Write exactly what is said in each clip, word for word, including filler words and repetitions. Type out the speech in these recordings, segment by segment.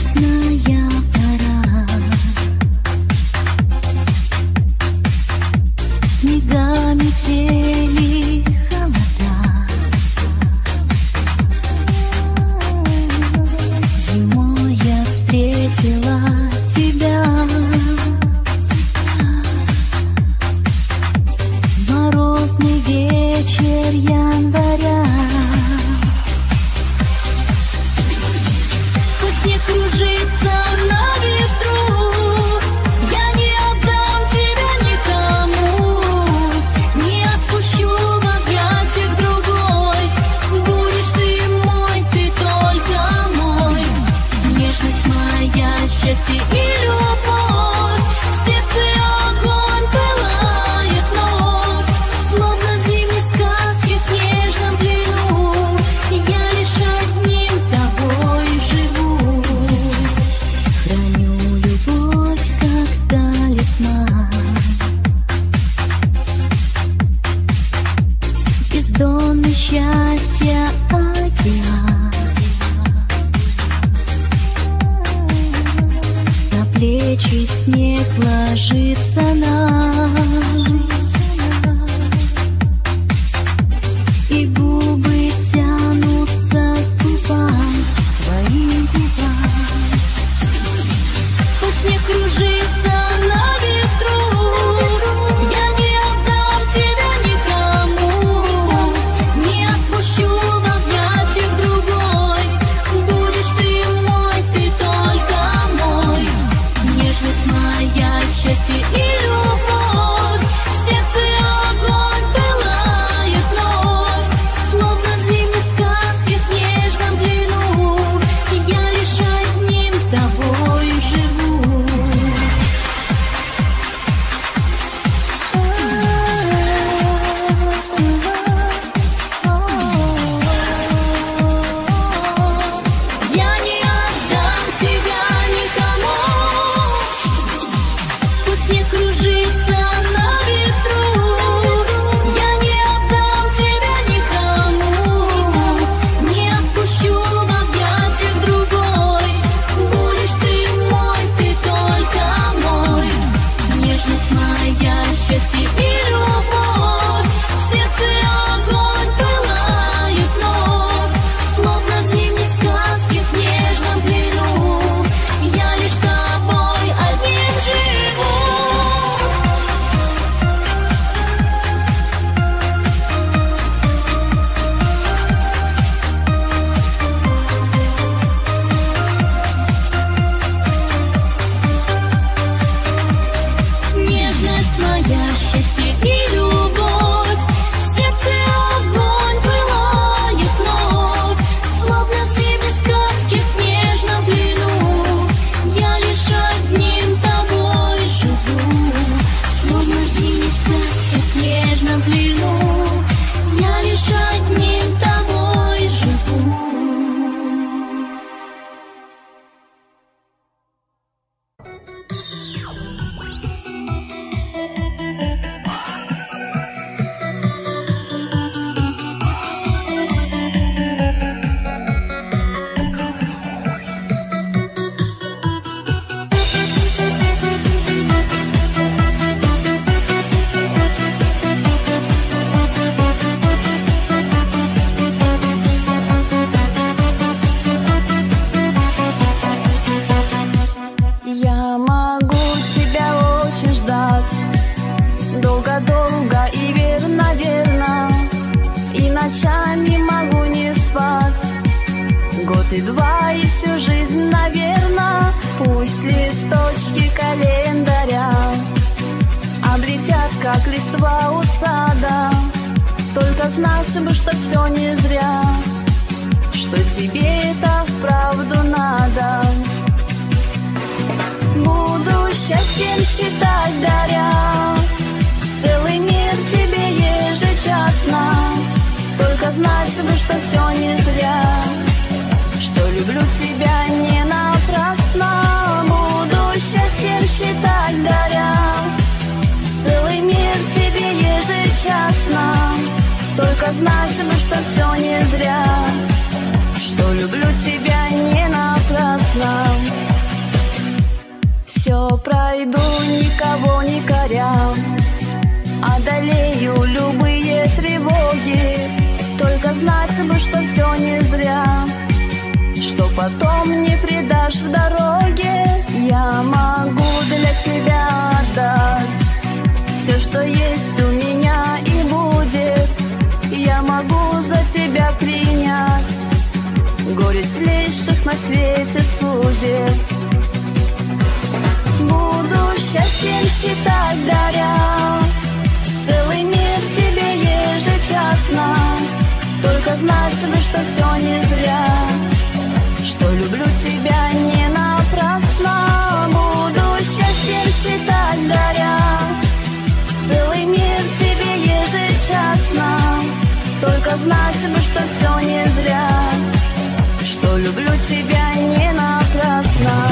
Весная пора, снега, метели, холода. Зимой я встретила тебя, морозный вечер января. Пусть не кружится на ветру, я не отдам тебя никому, не отпущу в объятиях другой. Будешь ты мой, ты только мой. Нежность моя, счастье и любовь, в сердце огонь пылает вновь, словно в зимней сказке в снежном плену. Я лишь одним тобой живу. Храню любовь, как талисман, бездонный счастья океан. На плечи снег ложится нам, и губы тянутся к губам, твоим губам. Пусть не кружится на ветру, я не отдам тебя никому, не отпущу в объятиях другой. Будешь ты мой, ты только мой. Нежность моя, счастье и любовь, в сердце огонь пылает вновь, словно в зимней сказке в снежном плену. Я лишь одним тобой живу. Я не отдам тебя никому, пусть не кружится на ветру. Я не отдам тебя никому, не отпущу в объятиях другой. Будешь ты мой, ты только мой. Нежность моя, счастье и любовь, в сердце огонь пылает вновь, словно в зимней сказке в снежном плену. Я лишь тобой одним живу. Нежность моя, счастье и любовь, в сердце огонь пылает вновь, словно в зимней сказке в снежном плену. Я лишь одним тобой живу, словно в зимней сказке в снежном плену. Я лишь одним тобой живу. Я могу тебя очень ждать, долго-долго и верно-верно, и ночами могу не спать. Год и два, и всю жизнь, наверно. Пусть листочки календаря облетят, как листва у сада, только знать бы, что все не зря, что тебе это вправду надо. Буду счастьем считать, даря целый мир тебе ежечасно, только знать бы, что все не зря, что люблю тебя не напрасно. Буду счастьем считать, даря целый мир тебе ежечасно, только знать бы, что все не зря, что люблю тебя не напрасно. все пройду, никого не коря, одолею любые тревоги. Только знать бы, что все не зря, что потом не предашь в дороге. Я могу для тебя отдать все, что есть у меня и будет. Я могу за тебя принять горечь злейших на свете судеб. Буду счастьем считать, даря целый мир тебе ежечасно. Только знать бы, что все не зря, что люблю тебя не напрасно. Буду счастьем считать, даря целый мир тебе ежечасно. Только знать бы, что все не зря, что люблю тебя не напрасно.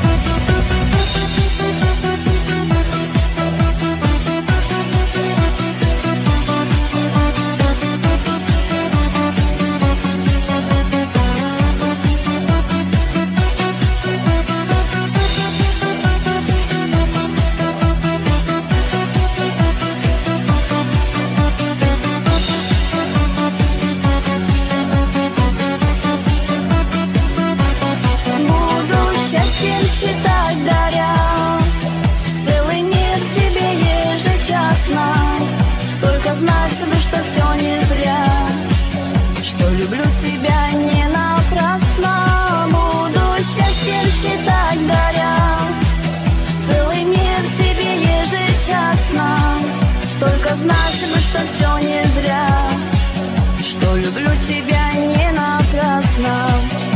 Считать, даря целый мир тебе ежечасно. Только знать бы, что все не зря, что люблю тебя не напрасно. Буду счастьем считать, даря целый мир тебе ежечасно. Только знать бы, что все не зря, что люблю тебя не напрасно.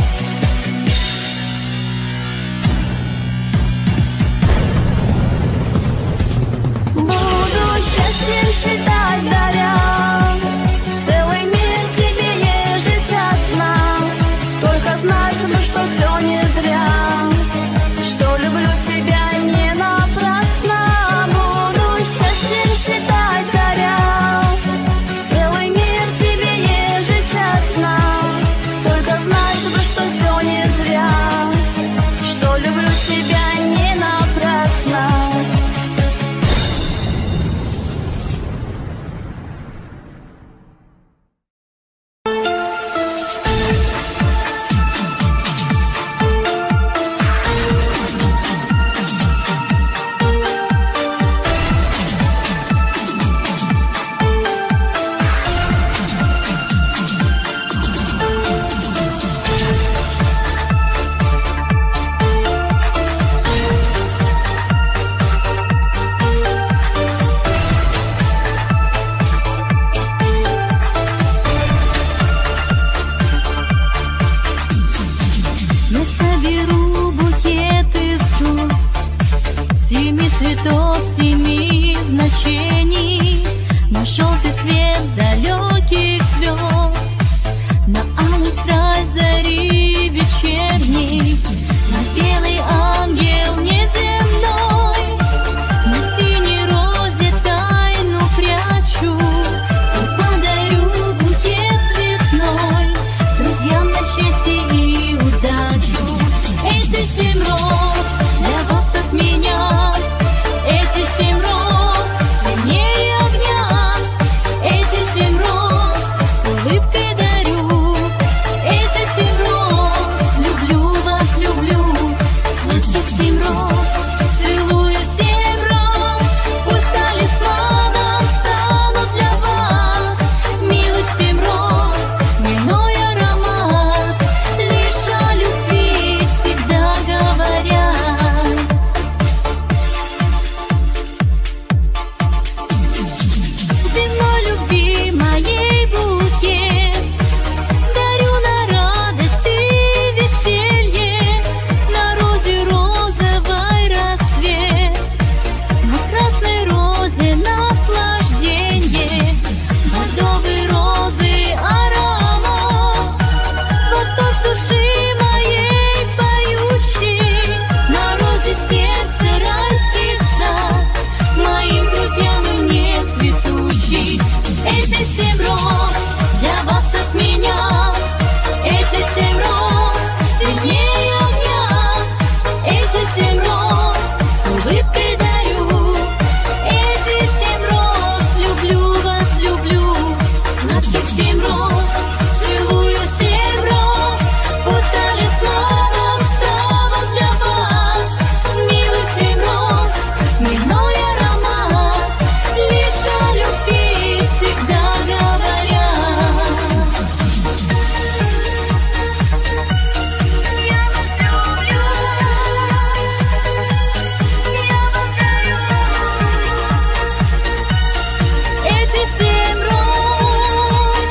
Счастьем считать, даря целый мир тебе ежечасно. Только знать бы, что все не зря, что люблю тебя не напрасно. Буду счастьем считать, даря целый мир тебе ежечасно. семь роз, целую семь роз. Пусть талисманом станут для вас. Милых семь роз, дневной аромат, лишь о любви всегда говорят. Я вас люблю, я вам дарю эти семь роз.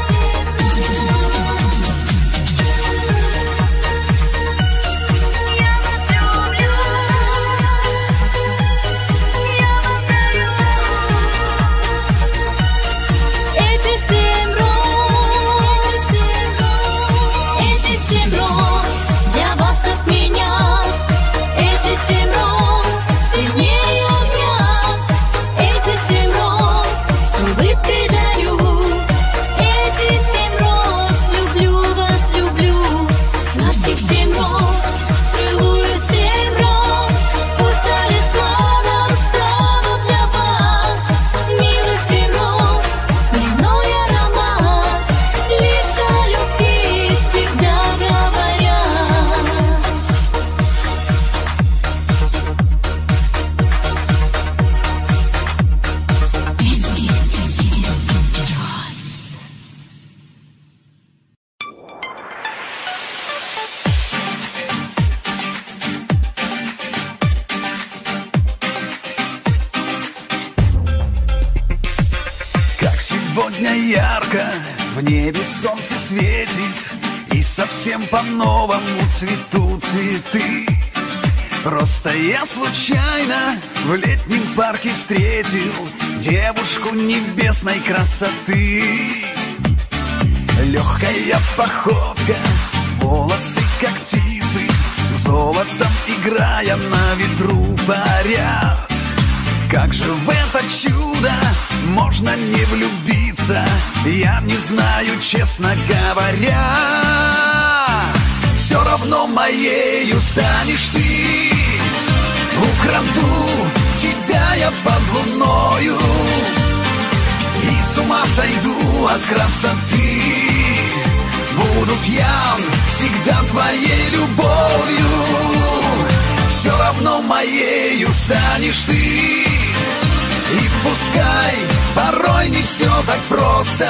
Я вас люблю, я вам дарю эти семь роз. Эти семь роз для вас от меня. Эти семь роз сильнее огня. Эти семь роз с улыбкой дарю. Эти семь роз люблю вас, люблю. Сладких семь роз, целую семь роз. Пусть талисманом станут для вас. Милых семь роз, дневной аромат, лишь о любви всегда говорят. Как сегодня ярко в небе солнце светит, и совсем по-новому цветут цветы. Просто я случайно в летнем парке встретил девушку небесной красоты. Легкая походка, волосы как птицы, золотом играя на ветру парят. Как же в это чудо можно не влюбиться? Я не знаю, честно говоря. Все равно моею станешь ты. Украду тебя я под луною, и с ума сойду от красоты. Буду пьян всегда твоей любовью. Все равно моею станешь ты. И пускай порой не все так просто,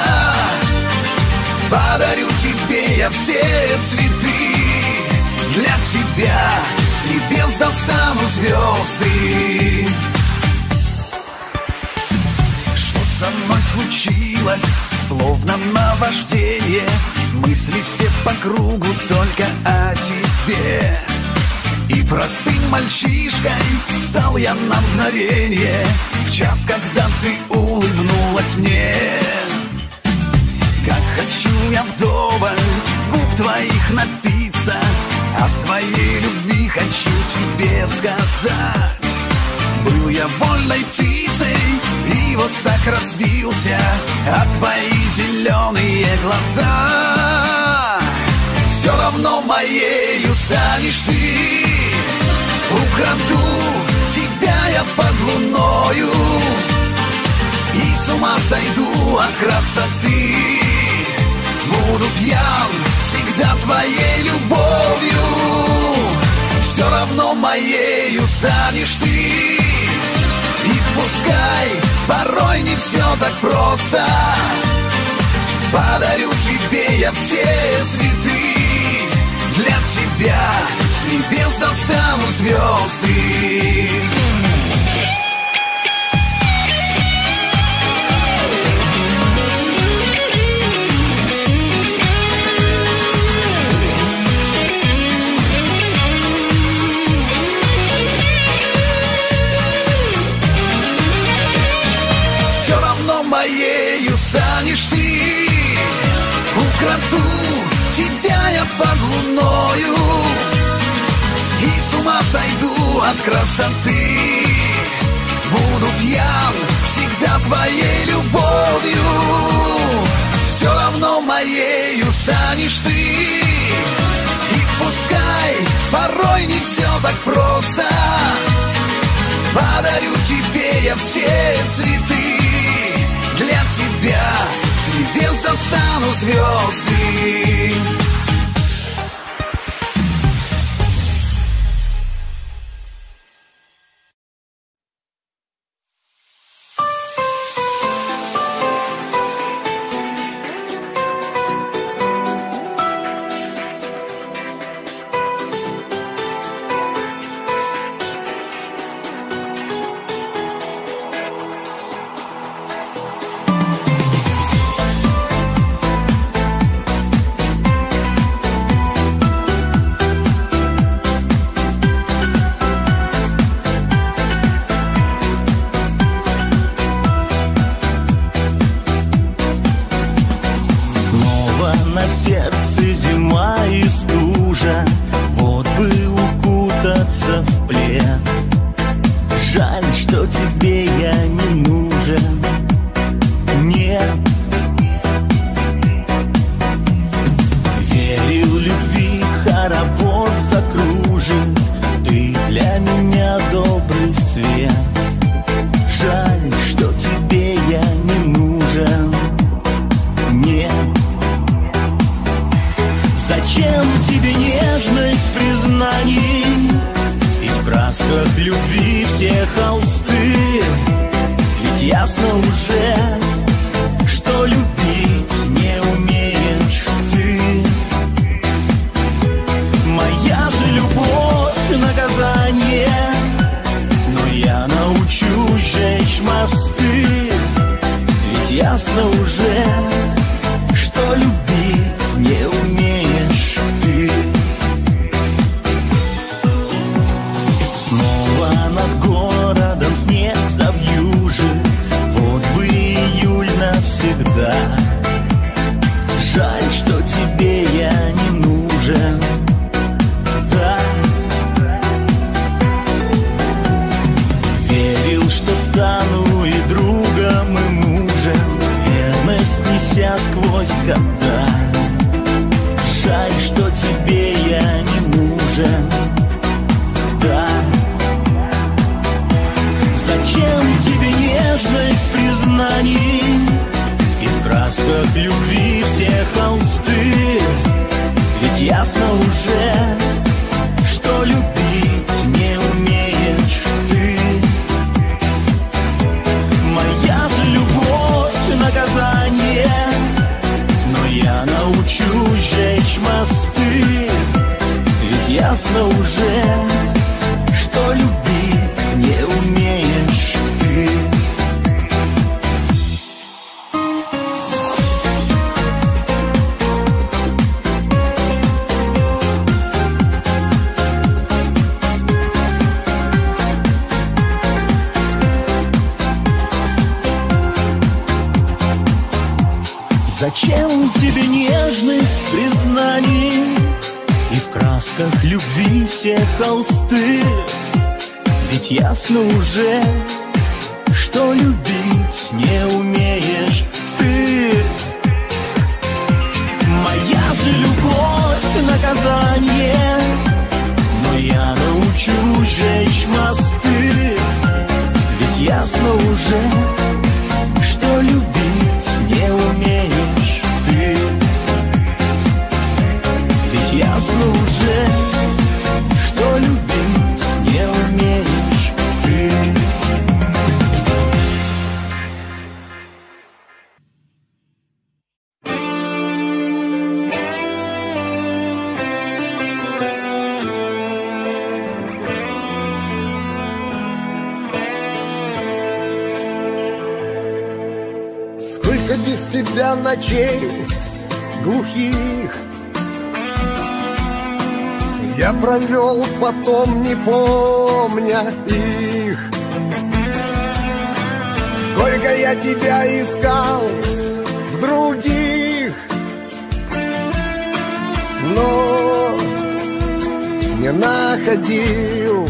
подарю тебе я все цветы. Для тебя с небес достану звезды. Что со мной случилось, словно наваждение, мысли все по кругу только о тебе. И простым мальчишкой стал я на мгновение, в час, когда ты улыбнулась мне. Как хочу я вдоволь губ твоих напиться, о своей любви хочу тебе сказать. Был я вольной птицей и вот так разбился о твои зеленые глаза. Все равно моею станешь ты. Украду тебя я под луною, и с ума сойду от красоты. Буду пьян всегда твоей любовью. Все равно моею станешь ты. И пускай порой не все так просто, подарю тебе я все цветы. Для тебя с небес достану звезды. Все равно моею станешь ты. Украду тебя я под луною, и с ума сойду от красоты. Буду пьян всегда твоей любовью. Все равно моею станешь ты. И пускай порой не все так просто, подарю тебе я все цветы. Для тебя с С небес достану звезды. Зачем тебе нежность признаний и в красках любви все холсты? Ведь ясно уже, что любить не умеешь ты. Моя же любовь наказание, но я научу жечь мосты. Ведь ясно уже, что любить не умеешь ты. Ведь ясно уже, что любить не умеешь ты. Сколько без тебя ночей глухих я провел, потом не помня их. Сколько я тебя искал в других, но не находил.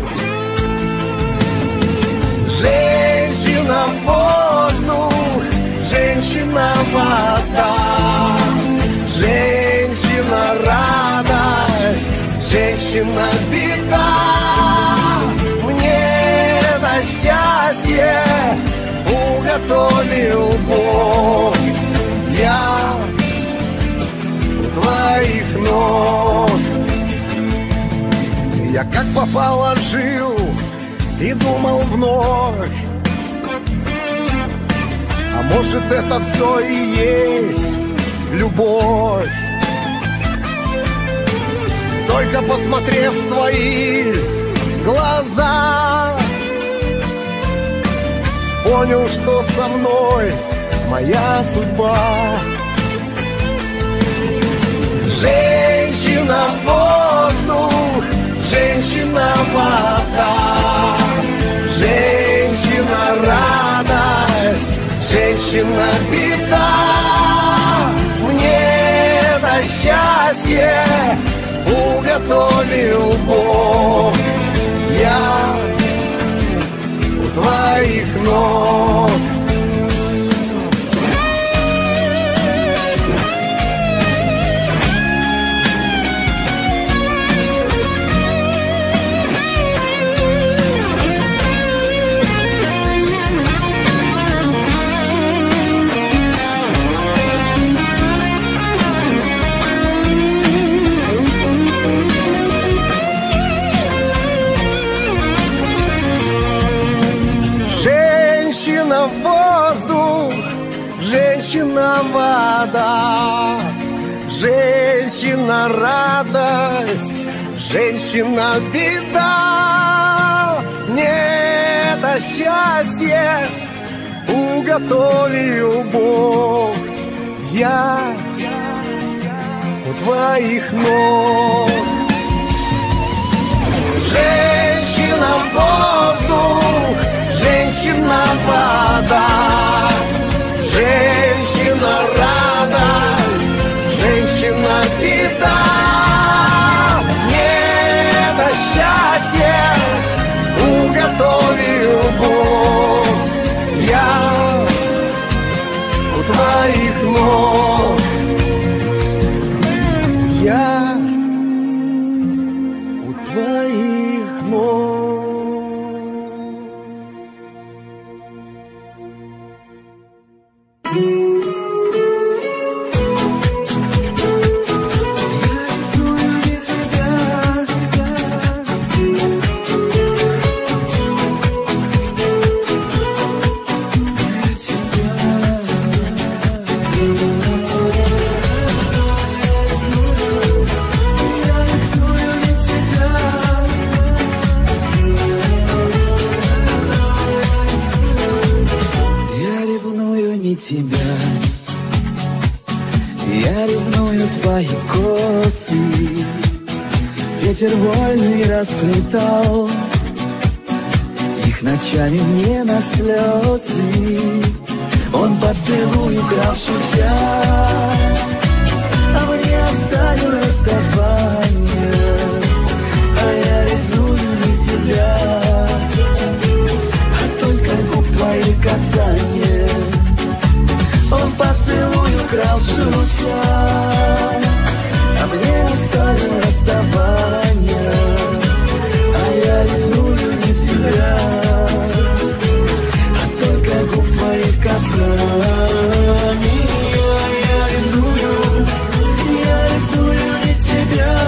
Женщина — воздух, женщина — вода, женщина — радость, женщина — беда. Мне на счастье уготовил Бог, я твоих ног. Я как попало жил и думал вновь, а может это все и есть любовь. Только посмотрев в твои глаза, понял, что со мной моя судьба. Женщина воздух, женщина вода, женщина радость, женщина беда. Мне на счастье уготовил Бог, я у твоих ног. Воздух, женщина вода, женщина радость, женщина беда. Мне это счастье уготовил Бог, я у твоих ног. Женщина воздух, женщина вода, женщина радость, женщина беда. Мне на счастье уготовил Бог, я у твоих ног, я у твоих ног. Тебя. Я ревную твои косы, ветер вольный расплетал их ночами мне на слезы. Он поцелуй украл шутя, а мне оставил расставание. А я ревную не тебя, а только губ твоих касания. Он поцелуй украл шутя, а мне оставил расставание. А я ревную не тебя, а только губ твоих касаний. Я ревную, я ревную не тебя,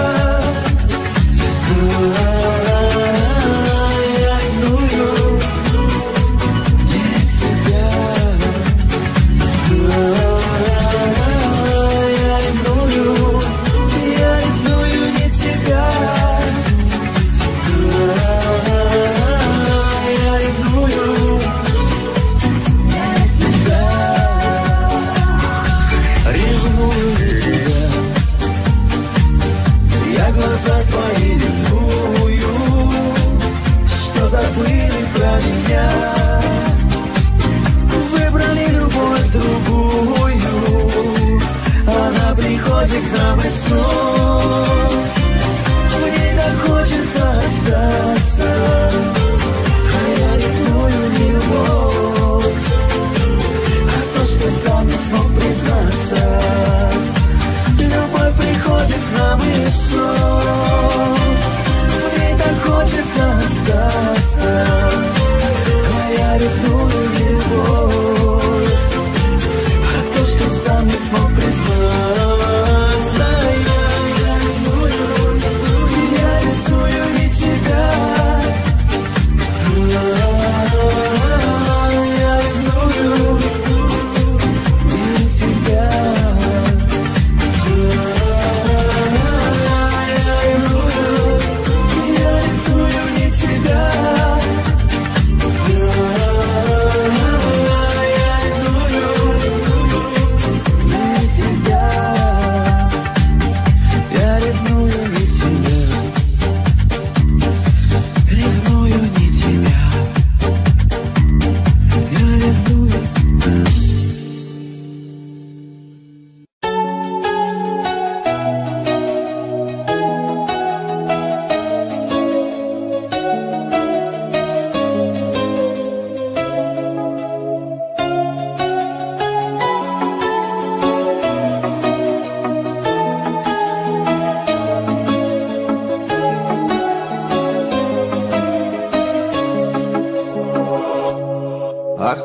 я ревную не тебя. Забыли про меня, выбрали любовь другую. Она приходит к нам из снов, в ней так хочется остаться. А я ревную не любовь, а то, что сам не смог признаться. Любовь приходит к нам из снов, в ней так хочется остаться. А я ревную любовь, а то, что сам не смог признаться.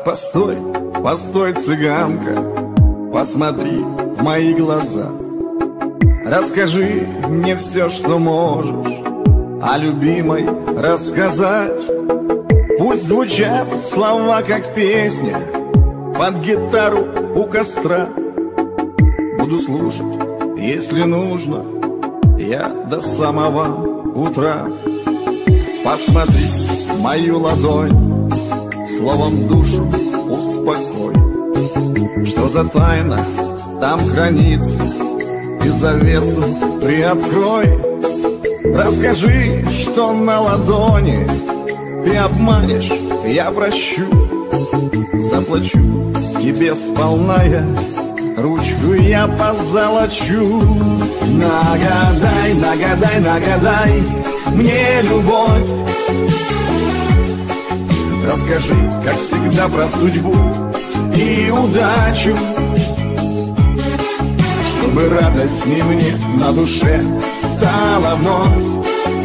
Постой, постой, цыганка, посмотри в мои глаза. Расскажи мне все, что можешь о любимой рассказать. Пусть звучат слова, как песня, под гитару у костра. Буду слушать, если нужно, я до самого утра. Посмотри в мою ладонь, словом душу успокой. Что за тайна там хранится, и завесу приоткрой. Расскажи, что на ладони. Ты обманешь, я прощу. Заплачу тебе сполна я, ручку я позолочу. Нагадай, нагадай, нагадай мне любовь. Расскажи, как всегда, про судьбу и удачу, чтобы радостней мне на душе стало вновь,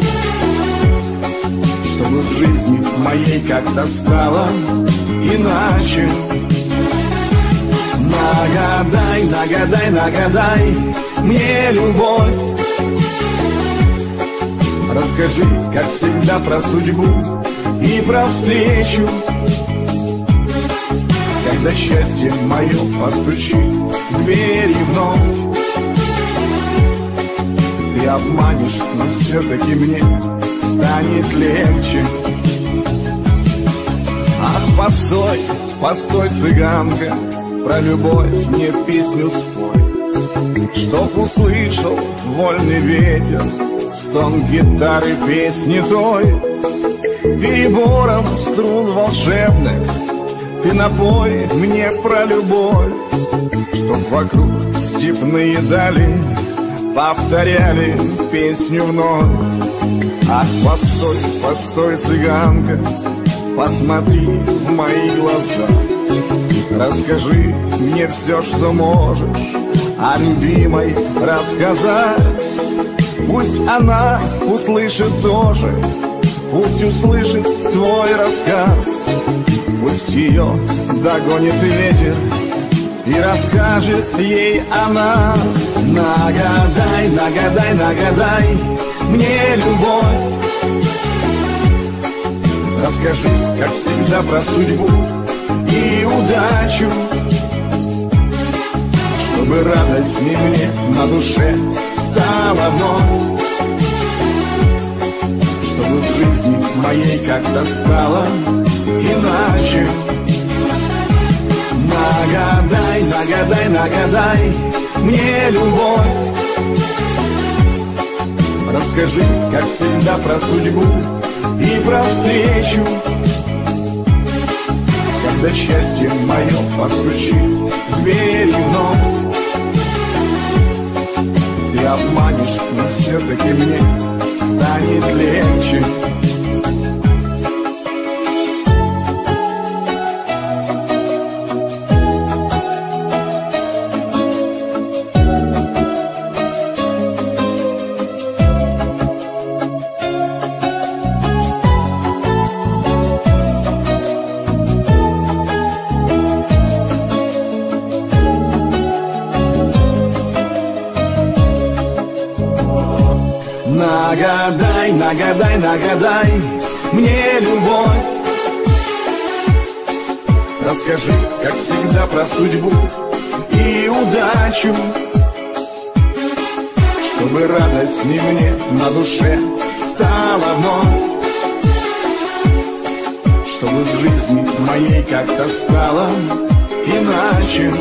чтобы в жизни моей как-то стало иначе. Нагадай, нагадай, нагадай мне любовь. Расскажи, как всегда, про судьбу и про встречу, когда счастье мое постучит в двери вновь. Ты обманешь, но все-таки мне станет легче. Ах, постой, постой, цыганка, про любовь мне песню спой, чтоб услышал вольный ветер стон гитары песни той. Перебором струн волшебных ты напой мне про любовь, чтоб вокруг степные дали повторяли песню вновь. Ах, постой, постой, цыганка, посмотри в мои глаза. Расскажи мне все, что можешь о любимой рассказать. Пусть она услышит тоже, пусть услышит твой рассказ. Пусть ее догонит ветер и расскажет ей о нас. Нагадай, нагадай, нагадай мне любовь. Расскажи, как всегда, про судьбу и удачу, чтобы радостней мне на душе стало вновь, чтобы в жизни моей как-то стало иначе. Нагадай, нагадай, нагадай мне любовь. Расскажи, как всегда, про судьбу и про встречу, когда счастье мое постучит в двери вновь. Ты обманешь, но все-таки мне станет легче. Нагадай, нагадай, нагадай мне любовь. Расскажи, как всегда, про судьбу и удачу, чтобы радостней мне на душе стало вновь, чтобы в жизни моей как-то стало иначе.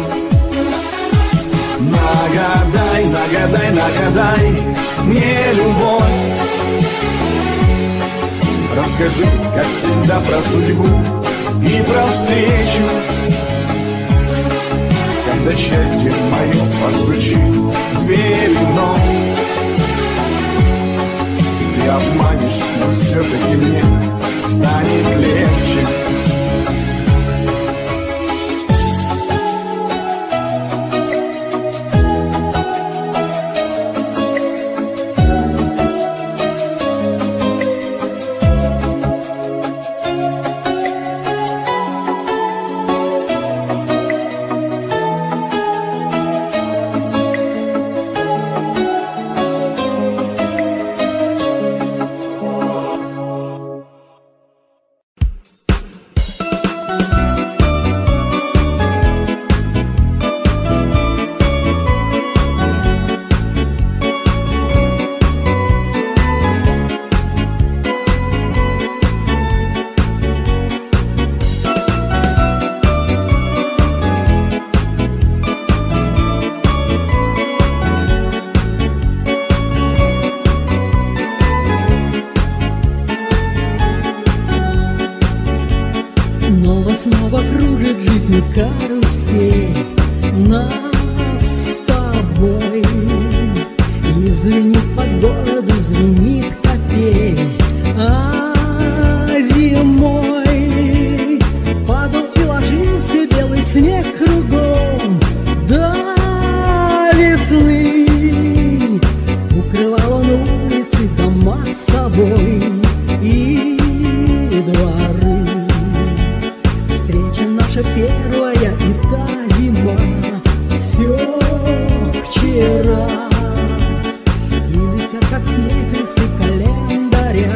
Нагадай, нагадай, нагадай мне любовь. Расскажи, как всегда, про судьбу и про встречу, когда счастье мое постучит в двери вновь. Ты обманешь, но все-таки мне станет легче. жизни карусель нас с тобой. Извини, по городу звенит капель, а зимой падал и ложился белый снег кругом до весны. Укрывал он улицы, дома с собой и дворы. Встреча наша первая и та зима, все вчера. И летят, как снег, листы календаря.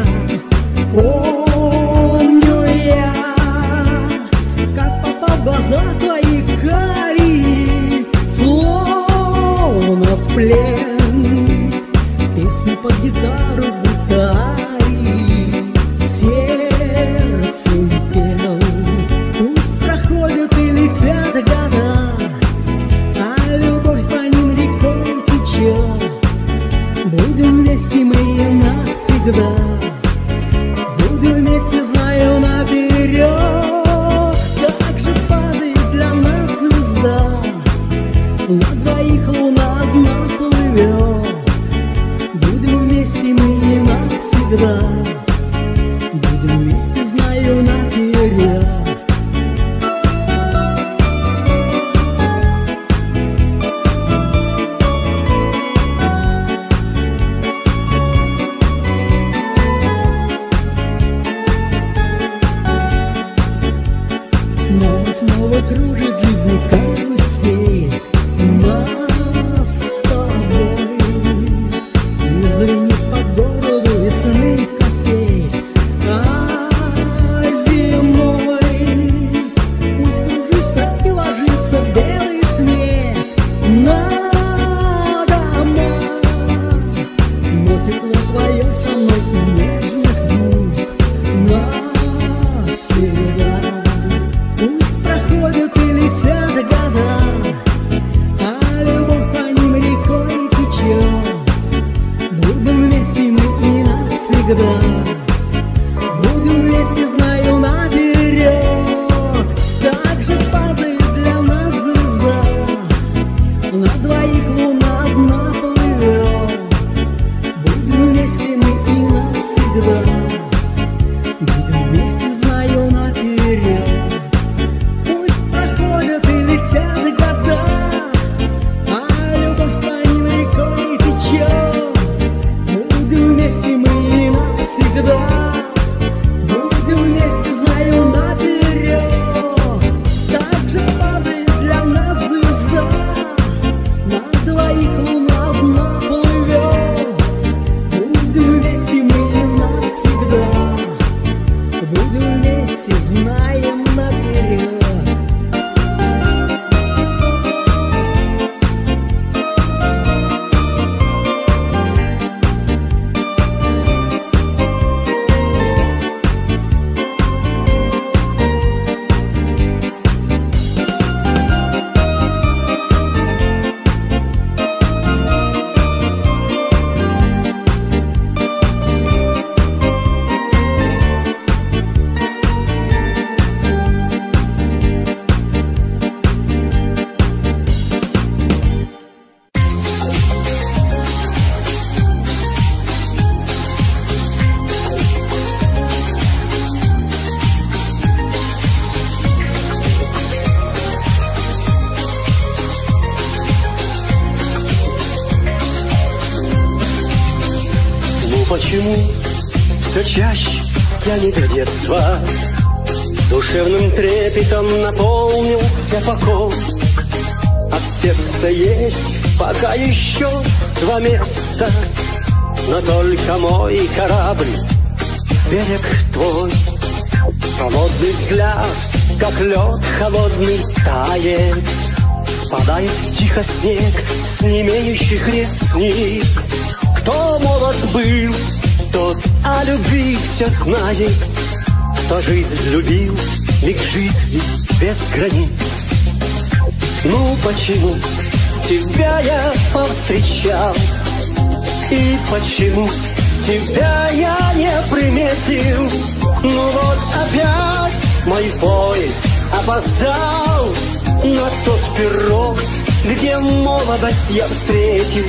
Помню я, как попал в глаза твои карие, словно в плен. Песни под гитару гитари сердцем пел. Пусть проходят и летят года, а любовь по ним рекой течет. Будем вместе мы и навсегда, будем вместе, знаю наперед. Как же падает для нас звезда, на двоих луна одна плывет. Будем вместе мы и навсегда, будем вместе, знаю наперед. Снова, снова кружит жизнь карусель нас с тобой. Извини, по городу весны капель, а зимой пусть кружится и ложится белый снег на дома. Но тепло твое со мной и нежность губ навсегда. Пусть проходят и летят года, а любовь по ним рекой течет. Будем вместе мы и навсегда, будем вместе, знаю наперед. Так же падает для нас звезда, на двоих луна одна плывет. Будем вместе мы и навсегда, будем вместе, знаю наперед. Пусть проходят и летят года, а любовь по ним рекой течет. Будем вместе мы и навсегда, будем вместе, знаю наперед. Так же падает для нас звезда, на двоих луна одна плывет. Будем вместе мы и навсегда, будем вместе, знаем наперед. Почему все чаще тянет в детство, душевным трепетом наполнился покой, а в сердце есть пока еще два места, но только мой корабль, берег твой. Холодный взгляд, как лед холодный, тает, спадает тихо снег с немеющих ресниц. Кто молод был, тот о любви все знает, кто жизнь любил, миг жизни без границ. Ну почему тебя я повстречал, и почему тебя я не приметил? Ну вот опять мой поезд опоздал на тот пирог, где молодость я встретил.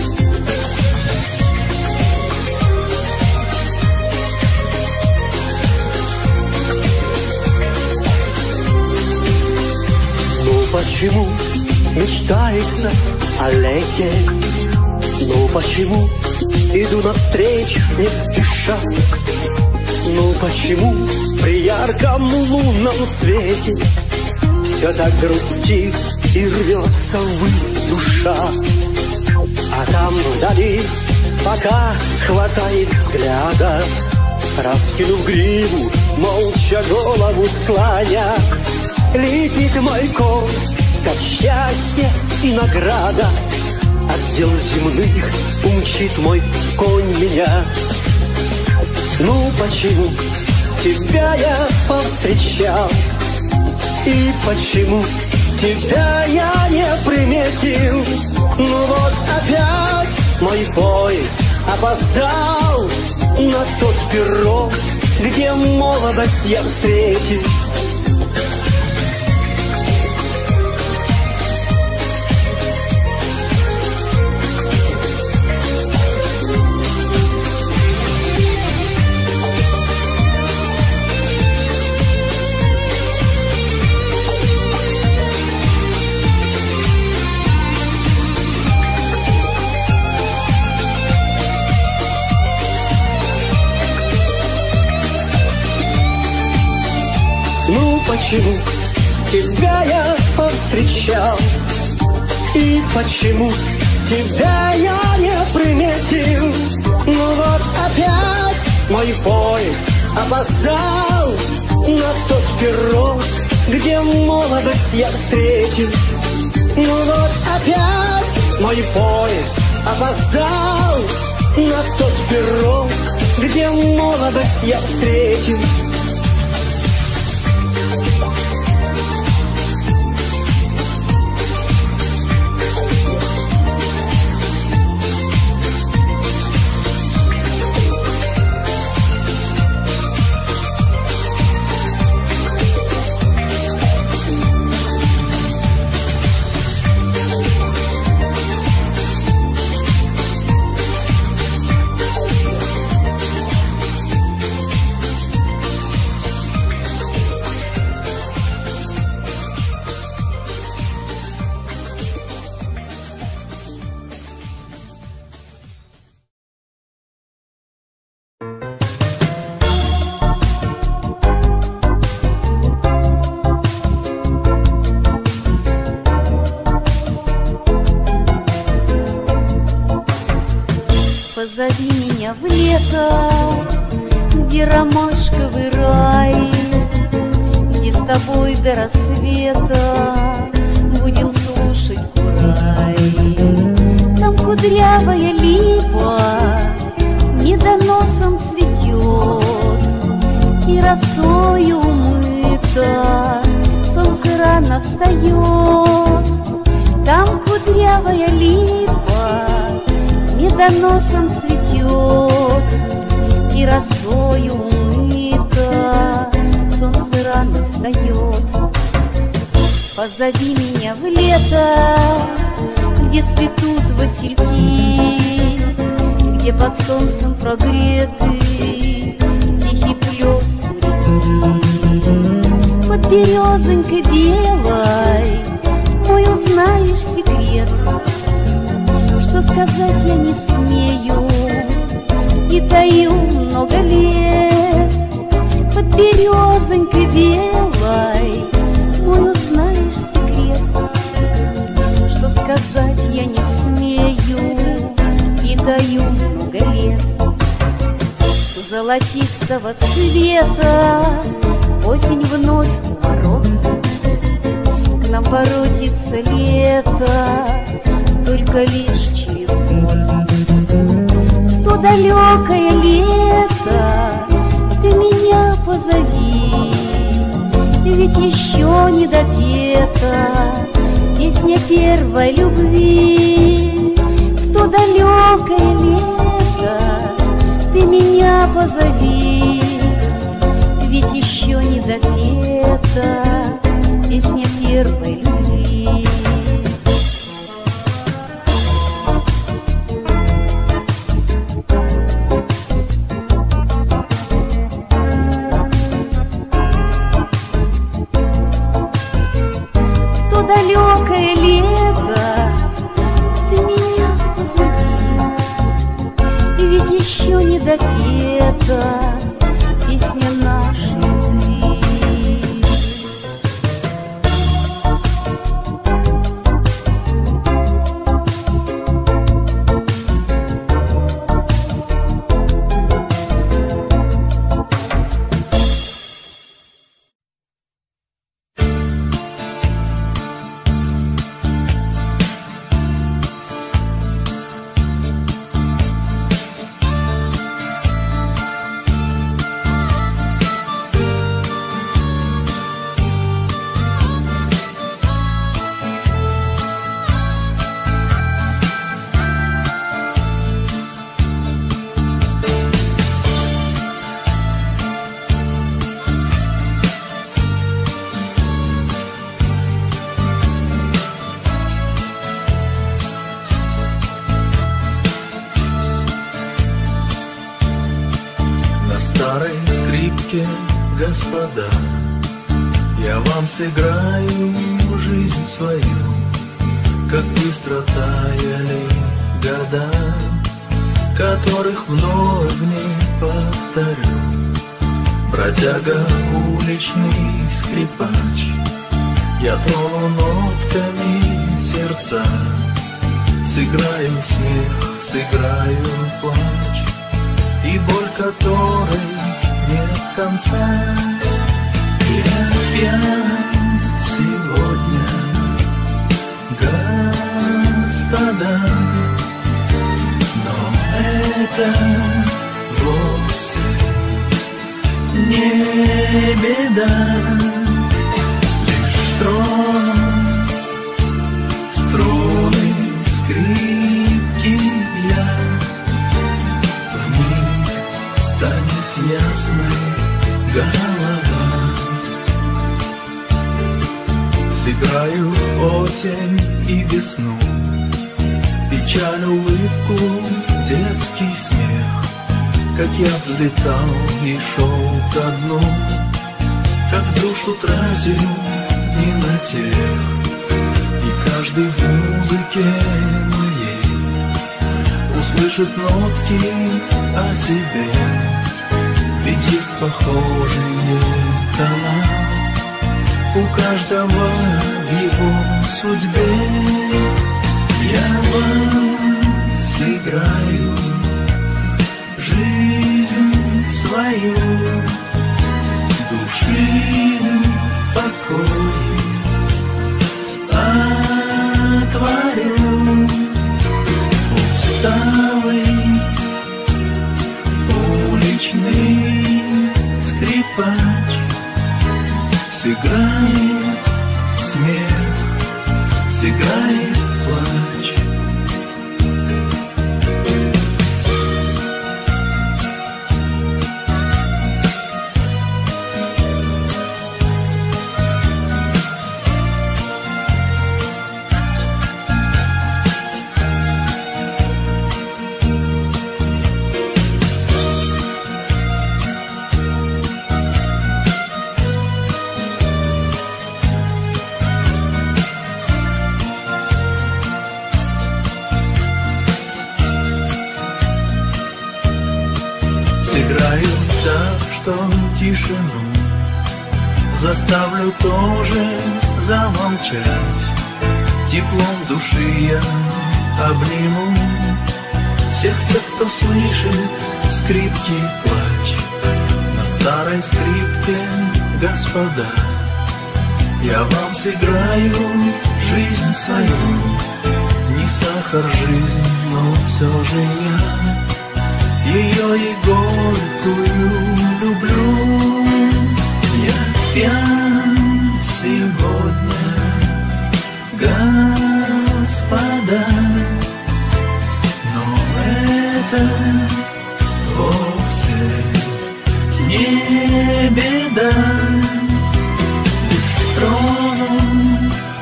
Ну почему мечтается о лете? Ну почему иду навстречу не спеша? Ну почему при ярком лунном свете все так грустит и рвется ввысь душа? А там вдали, пока хватает взгляда, раскинув гриву, молча голову склоня, летит мой конь, как счастье и награда. От дел земных умчит мой конь меня. Ну почему тебя я повстречал, и почему тебя я не приметил? Ну вот опять мой поезд опоздал на тот пирог, где молодость я встретил. Почему тебя я повстречал, и почему тебя я не приметил? Ну вот опять мой поезд опоздал на тот пирог, где молодость я встретил. Ну вот опять мой поезд опоздал на тот пирог, где молодость я встретил. Позови меня в лето, где ромашковый рай, где с тобой до рассвета будем слушать курай. Там кудрявая липа медоносом цветет, и росою умыта, солнце рано встает. Там кудрявая липа медоносом цветет, и росою умыта, солнце рано встает. Позови меня в лето, где цветут васильки, где под солнцем прогреты тихий плес у реки. Под березонькой белой мой узнаешь секрет, что сказать я не смею и таю много лет. Под березонькой белой мой узнаешь секрет, что сказать я не смею и таю много лет. Золотистого цвета осень вновь у ворот, к нам воротится лето, только лишь через год. В то далекое лето ты меня позови, ведь еще не допета песня первой любви. В то далекое лето ты меня позови, ведь еще не допета допета песня нашей любви. старой скрипке, господа, я вам сыграю жизнь свою, как быстро таяли года, которых вновь не повторю. Бродяга, уличный скрипач, я трону нотками сердца, сыграю смех, сыграю плач, и боль, которой нет конца. Я пьян сегодня, господа, но это вовсе не беда. Лишь трону струны скрипки я, вмиг станет ясной голова. Сыграю осень и весну, печаль, улыбку, детский смех, как я взлетал и шел ко дну, как душу тратил не на тех. И каждый в музыке моей услышит нотки о себе, ведь есть похожие тона у каждого в его судьбе. Я вам сыграю жизнь свою, души покой отворю. Усталый уличный скрипач сыграет смех, сыграет плач. Сыграю так, что тишину заставлю тоже замолчать. Теплом души я обниму всех тех, кто слышит скрипки плач. На старой скрипке, господа, я вам сыграю жизнь свою. Не сахар жизнь, но все же я ее и горькую люблю. Я пьян сегодня, господа, но это вовсе не беда. Лишь трону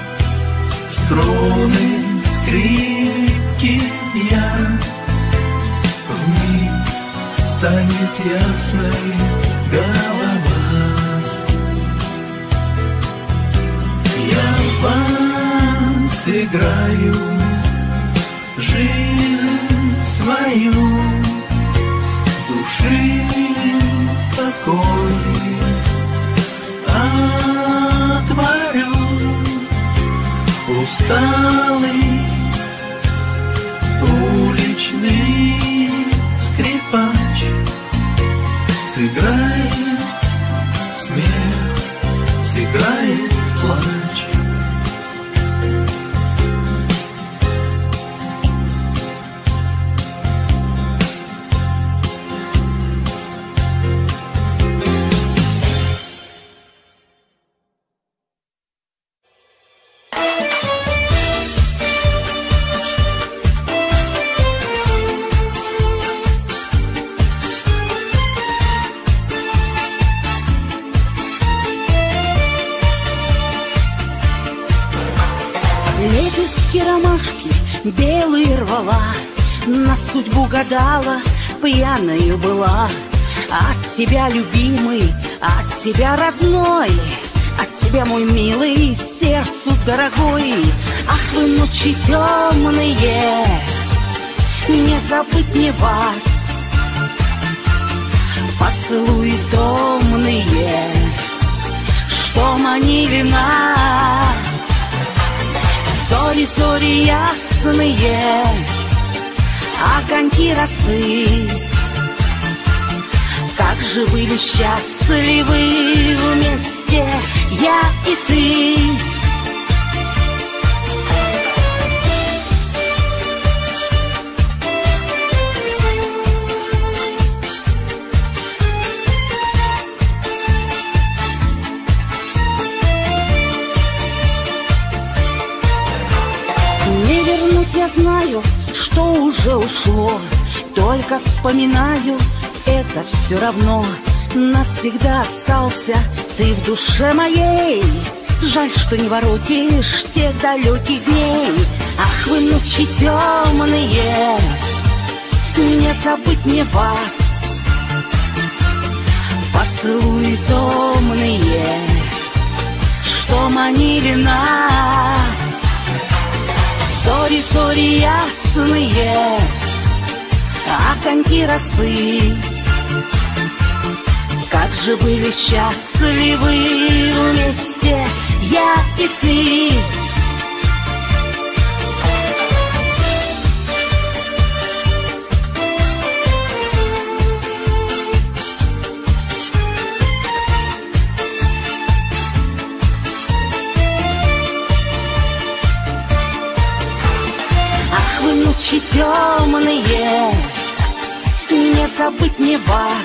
струны скрипки я, вмиг станет ясной голова. Я вам сыграю жизнь свою, белые рвала, на судьбу гадала, пьяною была. От тебя, любимый, от тебя, родной, от тебя, мой милый, сердцу дорогой. Ах, вы ночи темные, не забыть мне вас. Поцелуи томные, что манили нас. Зори, зори ясные, огоньки росы. Как же были счастливы вместе я и ты. Не вернуть я знаю, что уже ушло, только вспоминаю, это все равно. Навсегда остался ты в душе моей. Жаль, что не воротишь тех далеких дней. Ах, вы ночи темные, не забыть мне вас. Поцелуи томные, что манили нас. Зори, зори ясные, огоньки росы. Как же были счастливы вместе я и ты. Ах, вы ночи темные, не забыть мне вас.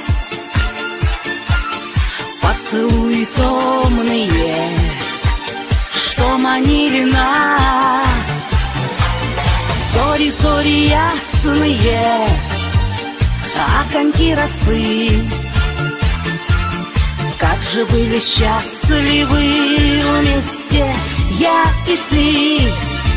Поцелуи томные, что манили нас. Зори, зори ясные, огоньки росы. Как же были счастливы вместе я и ты.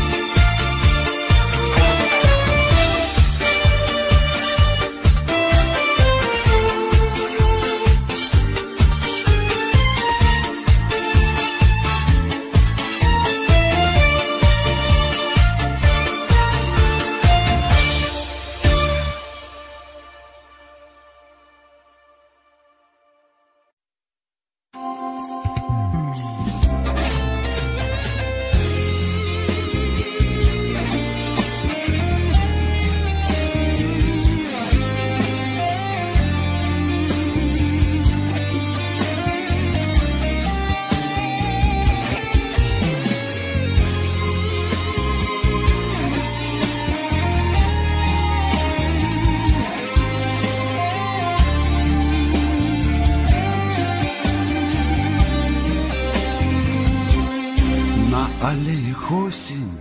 Аллеях осень,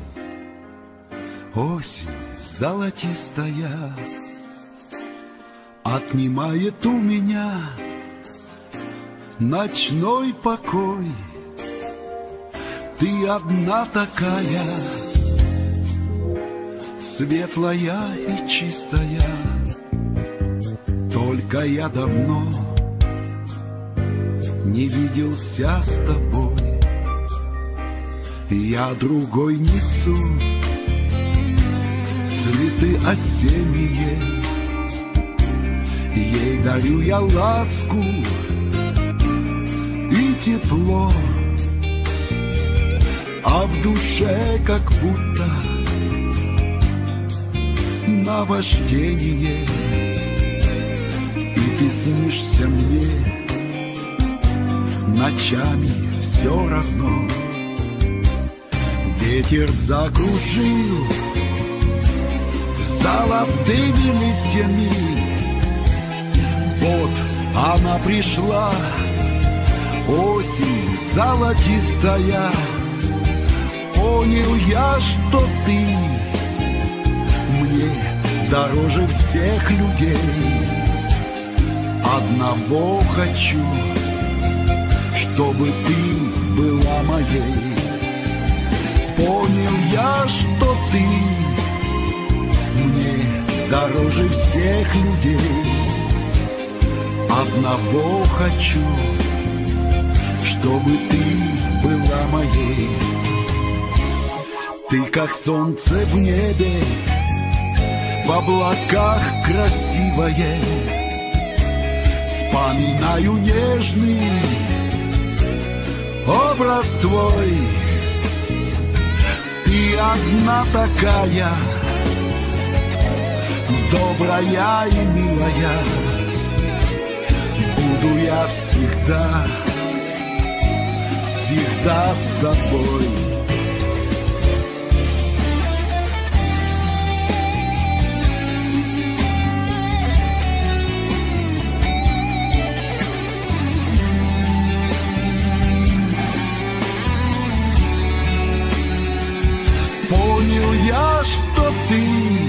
осень золотистая, отнимает у меня ночной покой. Ты одна такая, светлая и чистая. Только я давно не виделся с тобой. Я другой несу цветы осенние, ей дарю я ласку и тепло, а в душе как будто наваждение, и ты снишься мне ночами все равно. Ветер закружил золотыми листьями. Вот она пришла, осень золотистая. Понял я, что ты мне дороже всех людей. Одного хочу, чтобы ты была моей. Понял я, что ты мне дороже всех людей. Одного хочу, чтобы ты была моей. Ты как солнце в небе, в облаках красивое. Вспоминаю нежный образ твой. Ты одна такая, добрая и милая. Буду я всегда, всегда с тобой. Понял я, что ты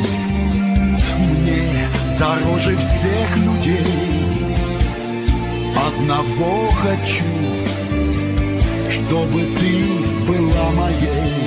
мне дороже всех людей. Одного хочу, чтобы ты была моей.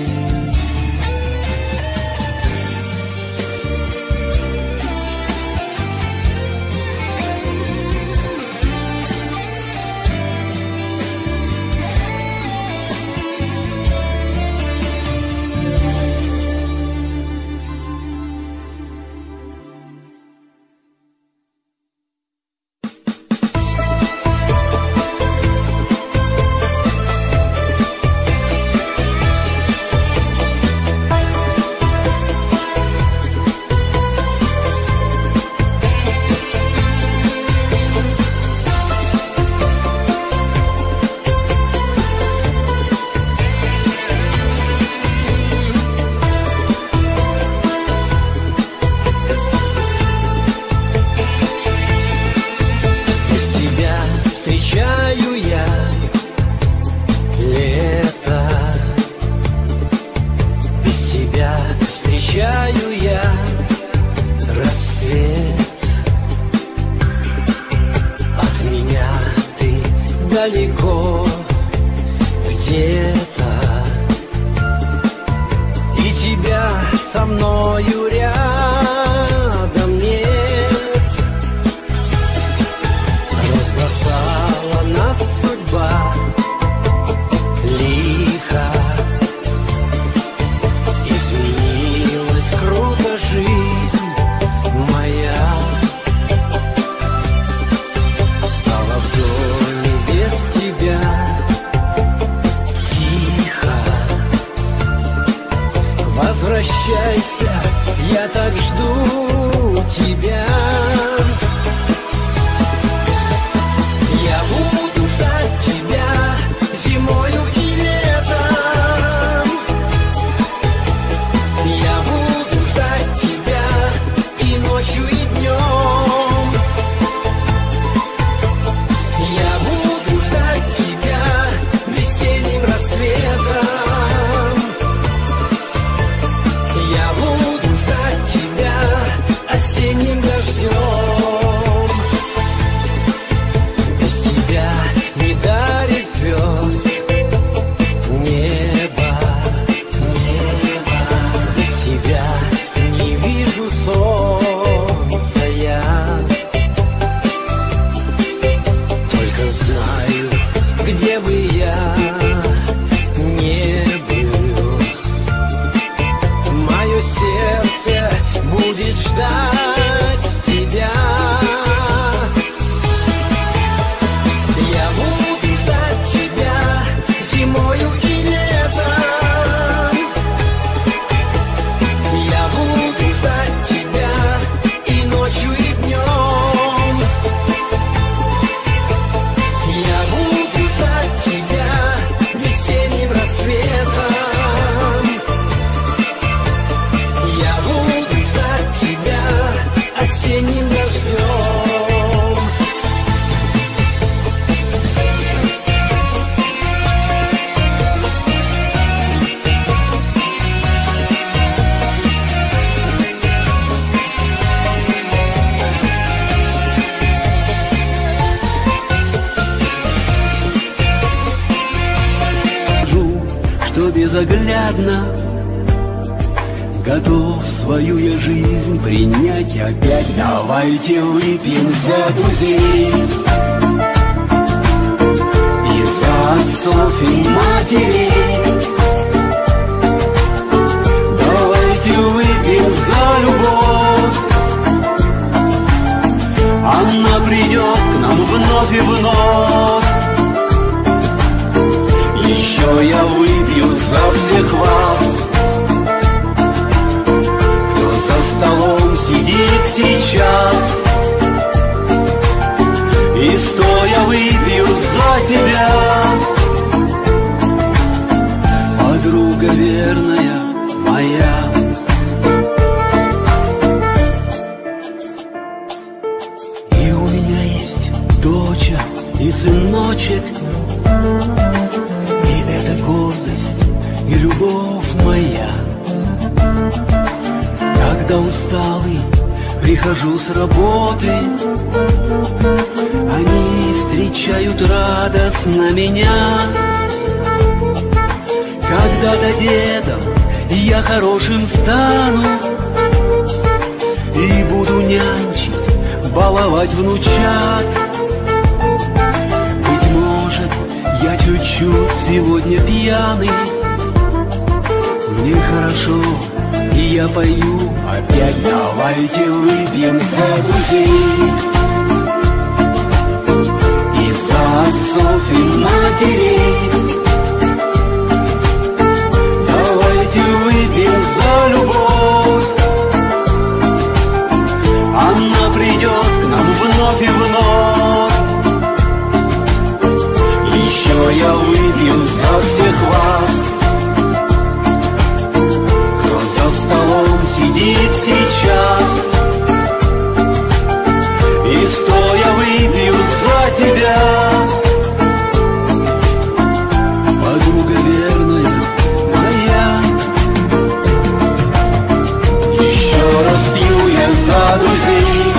Далеко где-то, и тебя со мною рядом нет. Разбросала нас судьба лихо, изменилась круто жизнь моя. Стала в доме без тебя тихо. Возвращайся, я так жду тебя. Я буду ждать тебя зимою и летом. Я буду ждать тебя и ночью, и днем. Я буду ждать тебя весенним рассветом. Я буду ждать тебя осенним дождем. Без тебя не дарит звезд небо, небо. Без тебя не вижу солнца я. Только знаю, где бы я не был, мое сердце будет ждать тебя. Я буду ждать тебя зимою и летом. Я буду ждать тебя и ночью, и днем. Я буду ждать тебя весенним рассветом. Я буду ждать тебя осенним дождем. Что безоглядно готов свою я жизнь принять опять. Давайте выпьем за друзей и за отцов и матерей. Давайте выпьем за любовь, она придет к нам вновь и вновь. Еще я выпью за всех вас, кто за столом сидит сейчас, и стоя выпью за тебя, подруга верная моя. И у меня есть доча и сыночек, и это гордость и любовь моя. Когда усталый прихожу с работы, они встречают радостно меня. Когда-то дедом я хорошим стану и буду нянчить, баловать внучат. Быть может, я чуть-чуть сегодня пьяный, мне хорошо, и я пою опять. Давайте выпьем за друзей и за отцов и матерей. Давайте выпьем за любовь, она придет к нам вновь и вновь. Еще я выпью за всех вас, кто за столом сидит сейчас, и стоя выпью за тебя, подруга верная моя. Еще раз пью я за друзей,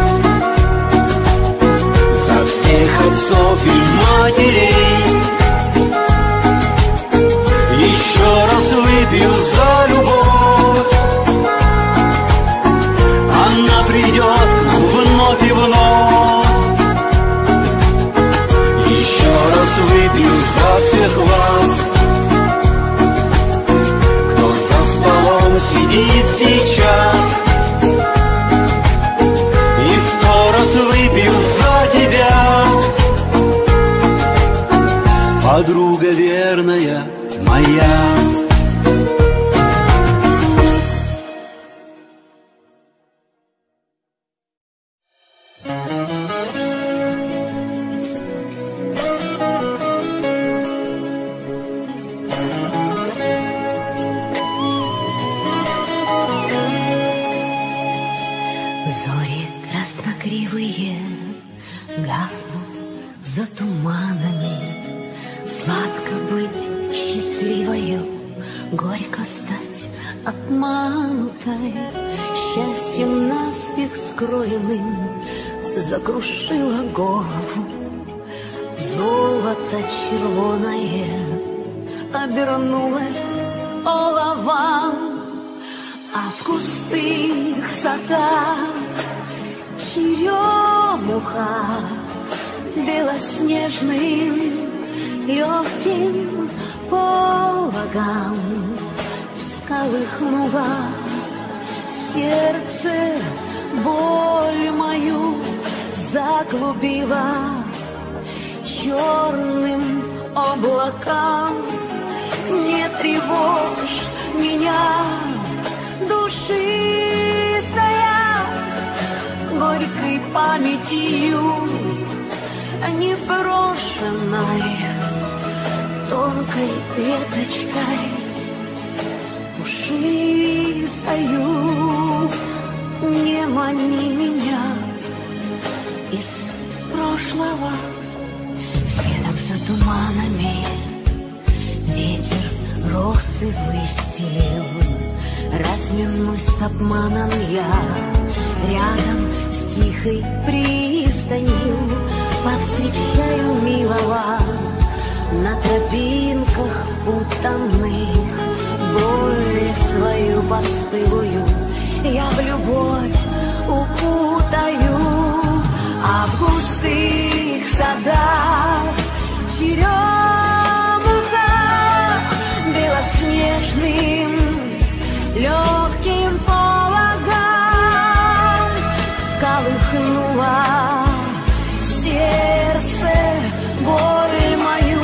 за всех отцов и матерей. Еще раз выпью за любовь, она придет к нам вновь и вновь. Еще раз выпью за всех вас, кто за столом сидит сейчас, и сто раз выпью за тебя, подруга верная моя. Зори краснокривые гаснут за туманами. Сладко быть счастливою, горько стать обманутой. Счастьем наспех скроенным закрушила голову. Золото червоное обернулось оловом, а в густых садах черемуха белоснежным легким пологом всколыхнула в сердце боль мою, заглубила черным облакам. Не тревожь меня, душистая, горькой памятью неброшенной, тонкой веточкой пушистою. Не мани меня из прошлого, следом за туманами ветер росы выстелил. Разминусь с обманом я рядом с тихой пристанью, повстречаю милого на тропинках путанных, боль свою постылую я в любовь укутаю, а в густых садах черемуха белоснежным легким пологом всколыхнула сердце, боль мою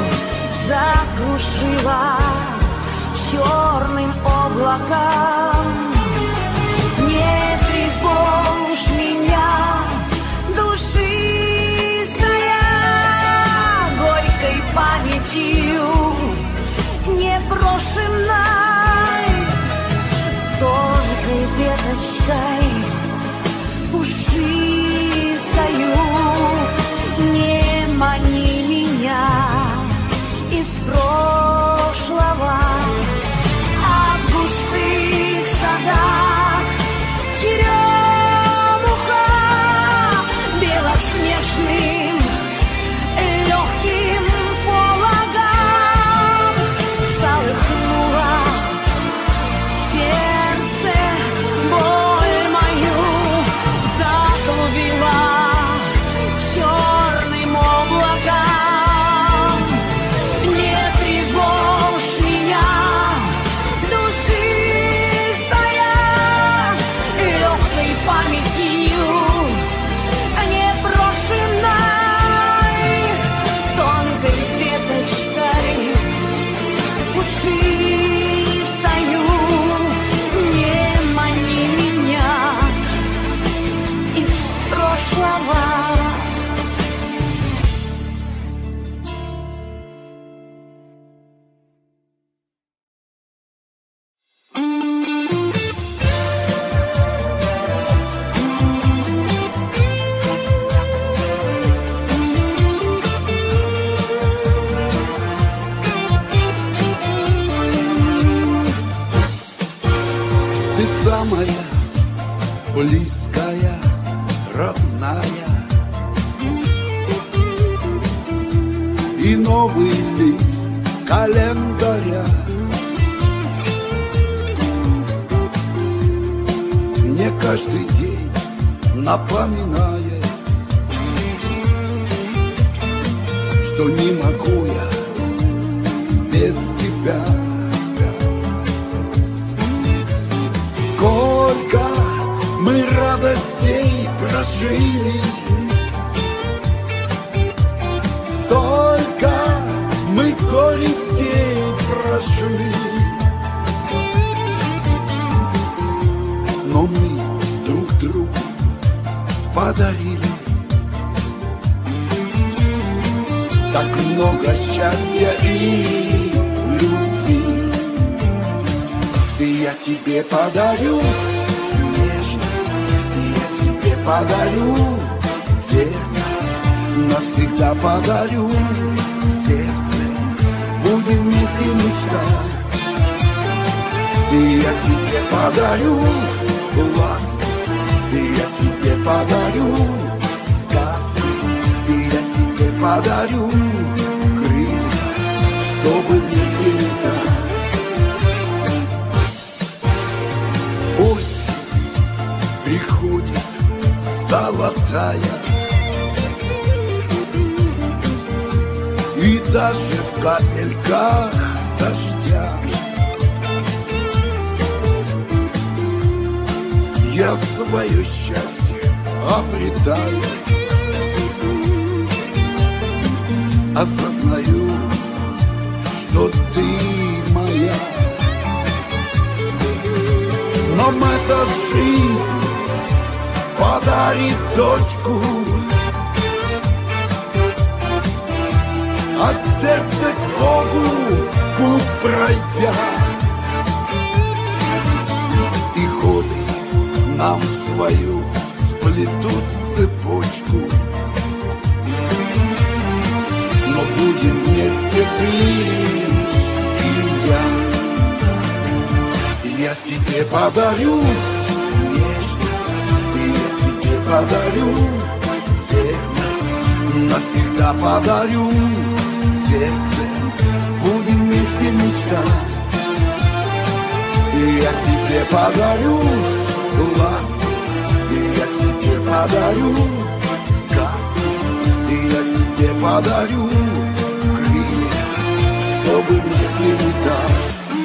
закружила черным облаком. Не тревожь меня, душистая, горькой памятью непрошенной, тонкой веточкой пушистою. Не мани меня из прошлого, а в густых садах черемуха белоснежным легким пологом всколыхнула в сердце, боль мою заглубила черным облаком. Не тревожь меня, душистая, легкой памятью непрошенной, тонкой веточкой пушистою. Не мани меня из прошлого. Ты самая близкая, родная, и новый лист календаря мне каждый день напоминает, что не могу я без тебя. Сколько мы радостей прожили, столько мы горестей прошли, но мы друг другу подарили так много счастья и любви. И я тебе подарю нежность, я тебе подарю верность, навсегда подарю сердце, будем вместе мечтать. И я тебе подарю ласку, и я тебе подарю сказки, и я тебе подарю крылья, чтобы вместе летать. Осень приходит золотая, и даже в капельках дождя я свое счастье обретаю, осознаю, что ты моя. Нам эта жизнь подарит дочку, от сердца к Богу путь пройдя, и годы нам свою сплетут цепочку, но будем вместе ты и я. Я тебе подарю нежность, я тебе подарю верность, навсегда подарю сердце, будем вместе мечтать. я тебе подарю ласку, и я тебе подарю сказку, и я тебе подарю крылья, чтобы вместе летать.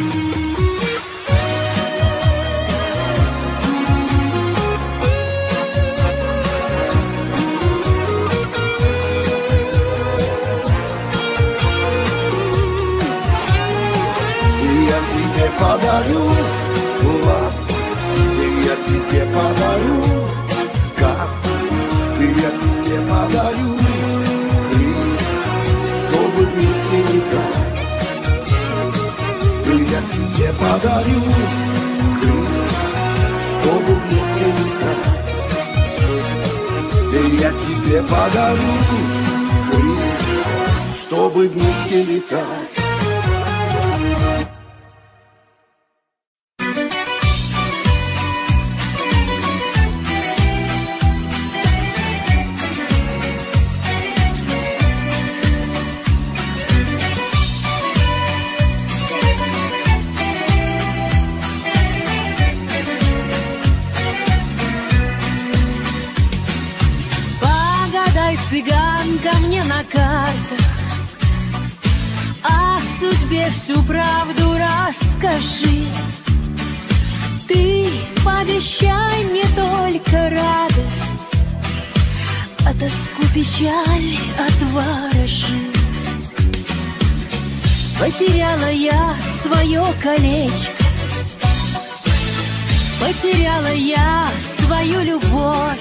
Подарю ласку, и я тебе подарю сказку, и я тебе подарю крылья, чтобы вместе летать. И я тебе подарю крылья, чтобы вместе летать. И я тебе подарю крылья, чтобы вместе летать. Цыганка мне на картах о судьбе всю правду расскажи. Ты пообещай мне только радость, а тоску, печаль отворожи. Потеряла я свое колечко, потеряла я свою любовь,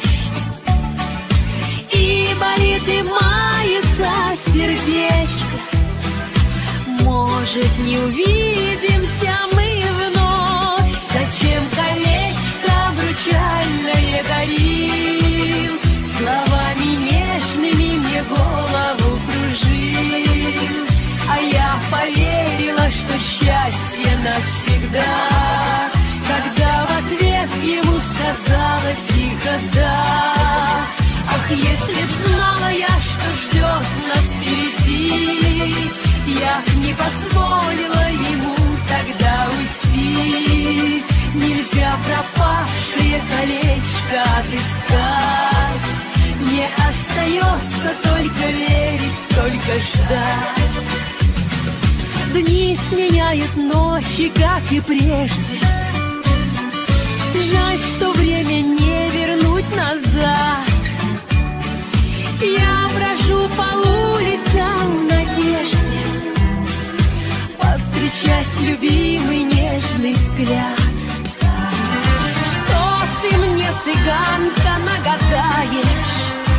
и болит и мается сердечко. Может, не увидимся мы вновь. Зачем колечко обручальное дарил, словами нежными мне голову кружил? А я поверила, что счастье навсегда, когда в ответ ему сказала тихо «да». Ах, если б знала я, что ждет нас впереди, я б не позволила ему тогда уйти. Нельзя пропавшее колечко отыскать, мне остается только верить, только ждать. Дни сменяют ночи, как и прежде. Жаль, что время не вернуть назад. Я брожу по улицам в надежде повстречать любимый нежный взгляд. Что ты мне, цыганка, нагадаешь,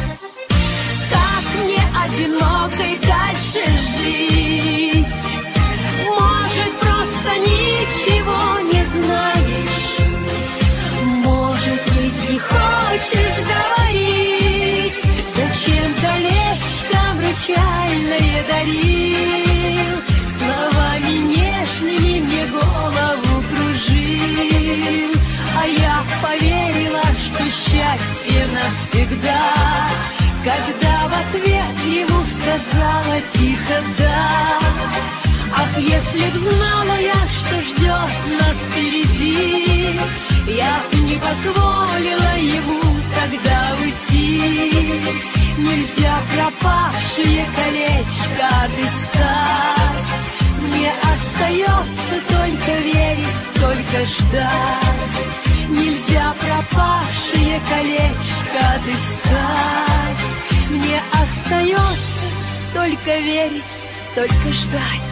как мне одинокой дальше жить? Может, просто ничего не знаешь, может быть, не хочешь говорить. Зачем колечко обручальное дарил, словами нежными мне голову кружил? А я поверила, что счастье навсегда, когда в ответ ему сказала тихо «да». Ах, если б знала я, что ждет нас впереди, я б не позволила ему тогда уйти. Нельзя пропавшее колечко отыскать, мне остается только верить, только ждать. Нельзя пропавшее колечко отыскать, мне остается только верить, только ждать.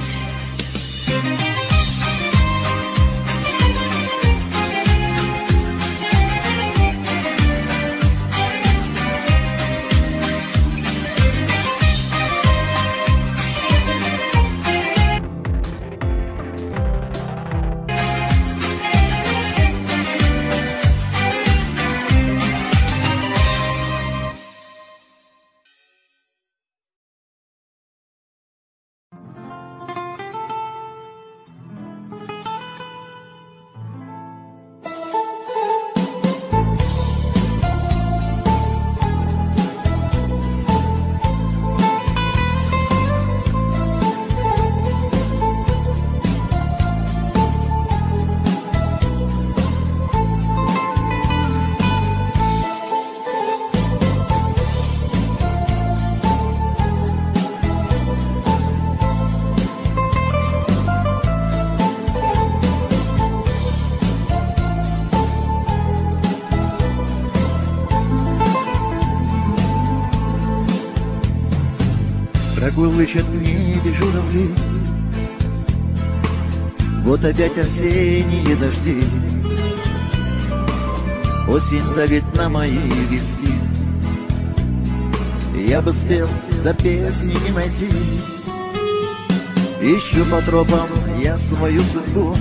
как улычат в небе журавли. Вот опять осенние дожди, осень давит на мои виски. Я бы спел, да песни не найти. Ищу по тропам я свою судьбу,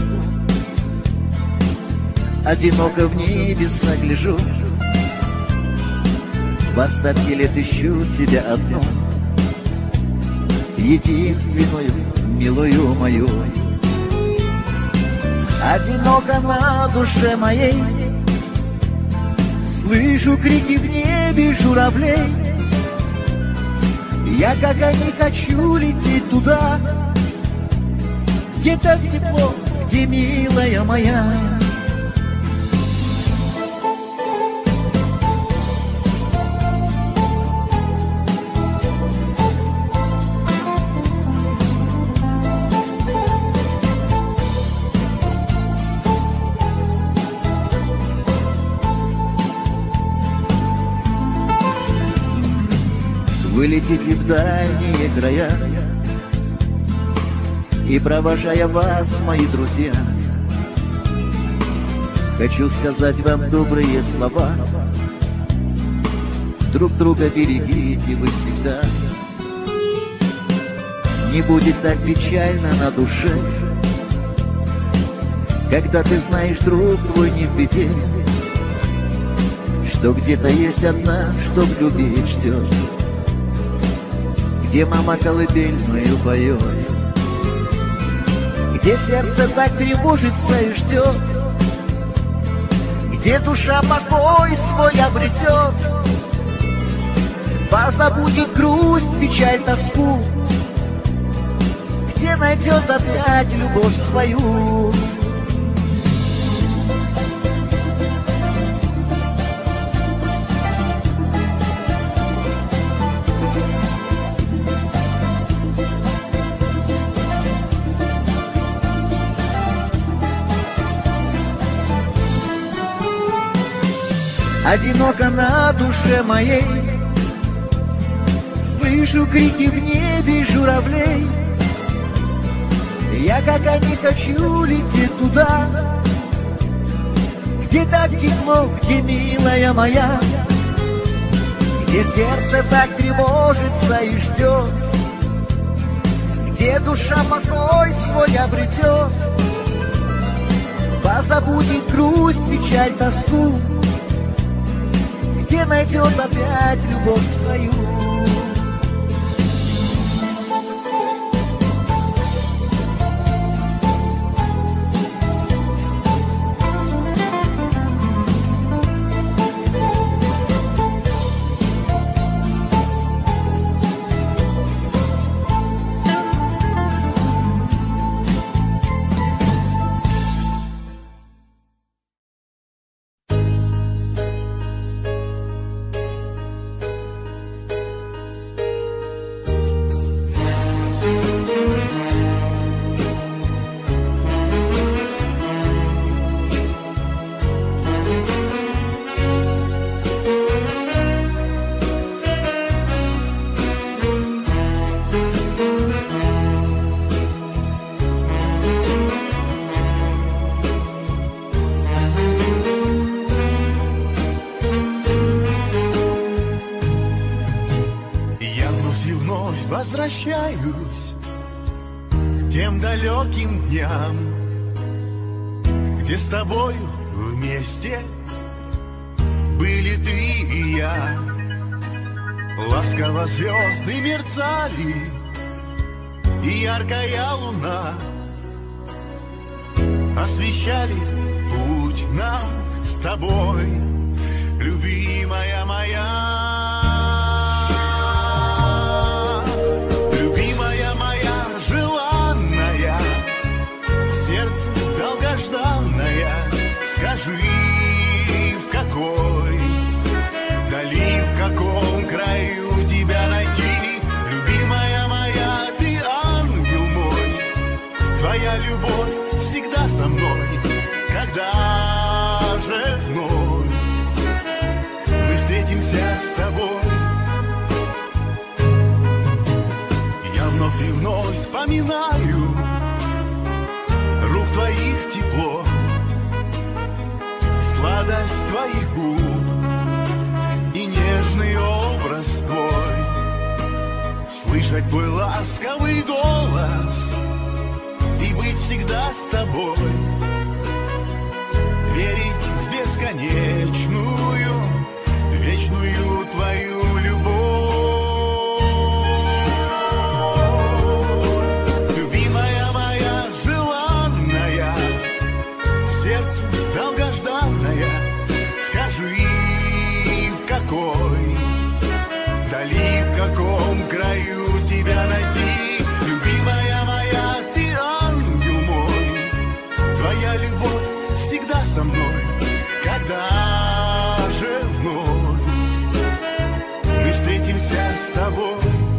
одиноко в небеса гляжу. В остатке лет ищу тебя одну, единственную, милую мою. Одиноко на душе моей, слышу крики в небе журавлей. Я, как они, хочу лететь туда, где так тепло, где милая моя. Вы летите в дальние края, и провожая вас, мои друзья, хочу сказать вам добрые слова. Друг друга берегите вы всегда. Не будет так печально на душе, когда ты знаешь, друг твой не в беде, что где-то есть одна, что любить ждет, где мама колыбельную поет, где сердце так тревожится и ждет, где душа покой свой обретет, позабудет грусть, печаль, тоску, где найдет опять любовь свою. Одиноко на душе моей, слышу крики в небе журавлей. Я, как они, хочу лететь туда, где так тепло, где милая моя, где сердце так тревожится и ждет, где душа покой свой обретет, позабудет грусть, печаль, тоску, где найдет опять любовь свою. Возвращаюсь к тем далеким дням, где с тобою вместе были ты и я. Ласково звезды мерцали, и яркая луна освещали путь нам с тобой, любимая моя. Скажи, в какой дали, в каком краю тебя найти, любимая моя, ты ангел мой, твоя любовь всегда со мной, когда же вновь мы встретимся с тобой. вспоминаю рук твоих тепло, сладость твоих губ и нежный образ твой. Слышать твой ласковый голос и быть всегда с тобой. Верить в бесконечную, вечную твою любовь. Любимая моя, желанная, сердцу долгожданная, скажи, в какой дали, в каком краю тебя найти. Любимая моя, ты ангел мой, твоя любовь всегда со мной. Когда же вновь мы встретимся с тобой?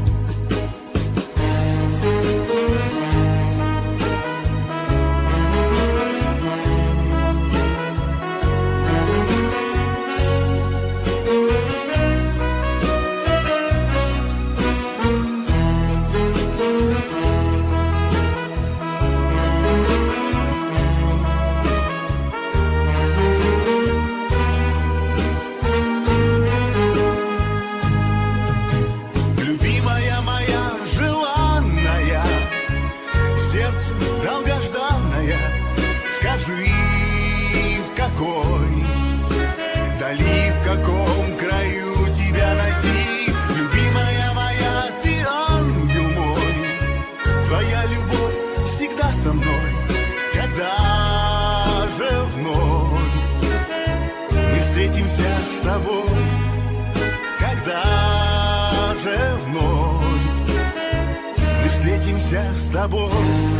Дали, в каком краю тебя найти. Любимая моя, ты ангел мой, твоя любовь всегда со мной. Когда же вновь мы встретимся с тобой? Когда же вновь мы встретимся с тобой?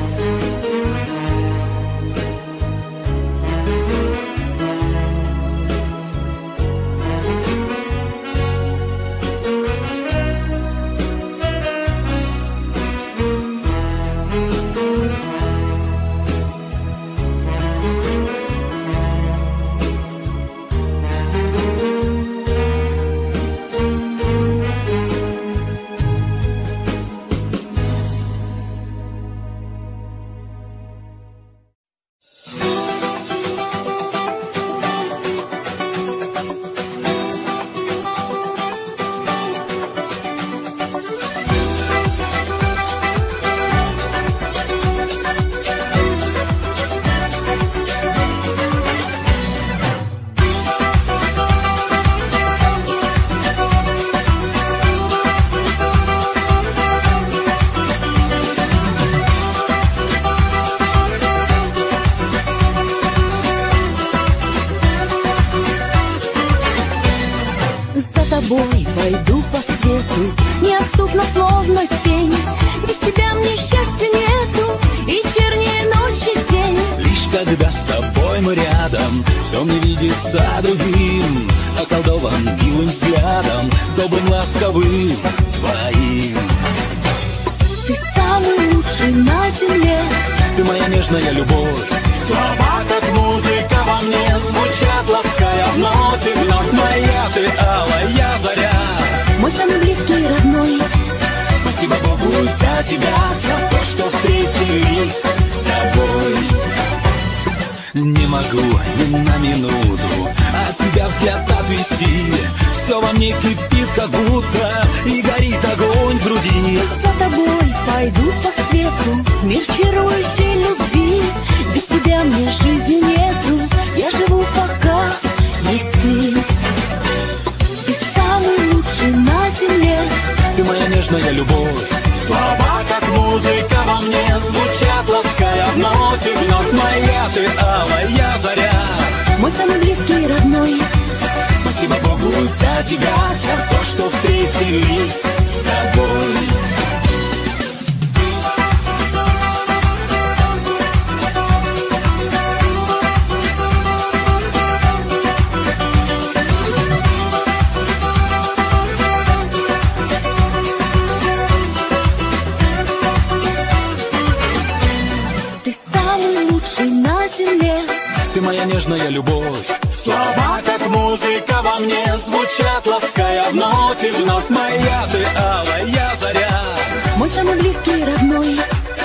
Пойду по свету, неотступно, словно тень. Без тебя мне счастья нету, и чернее ночи день. Лишь когда с тобой мы рядом, все мне видится другим, околдован милым взглядом, добрым, ласковым твоим. Ты самый лучший на земле, ты моя нежная любовь. Слова, как музыка во мне, звучат, лаская вновь и вновь. Моя ты алая заря, мой самый близкий родной. Спасибо Богу за тебя, за то, что встретились с тобой. Не могу ни на минуту от тебя взгляд отвести. Все во мне кипит, как будто, и горит огонь в груди. За тобой пойду по свету, в мир чарующей любви. Без тебя мне жизни нету, я живу пока есть ты. Ты самый лучший на земле, ты моя нежная любовь. Слова, как музыка во мне, звучат, лаская вновь и вновь. Моя ты алая заря, мой самый близкий родной. Спасибо Богу за тебя, за то, что встретились с тобой. Ты моя нежная любовь. Слова, как музыка во мне, звучат, лаская вновь и вновь. Моя ты алая заря, мой самый близкий родной.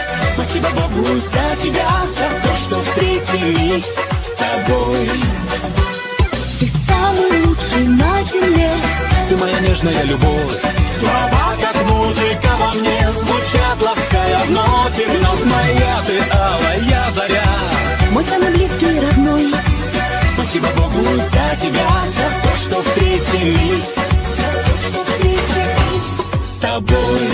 Спасибо Богу за тебя, за то, что встретились с тобой. Ты самый лучший на земле. Ты моя нежная любовь. Слова, как музыка во мне, звучат, лаская вновь и вновь. Моя ты алая заря, мой самый близкий и родной. Спасибо Богу за тебя, за то, что встретились, за то, что встретились с тобой.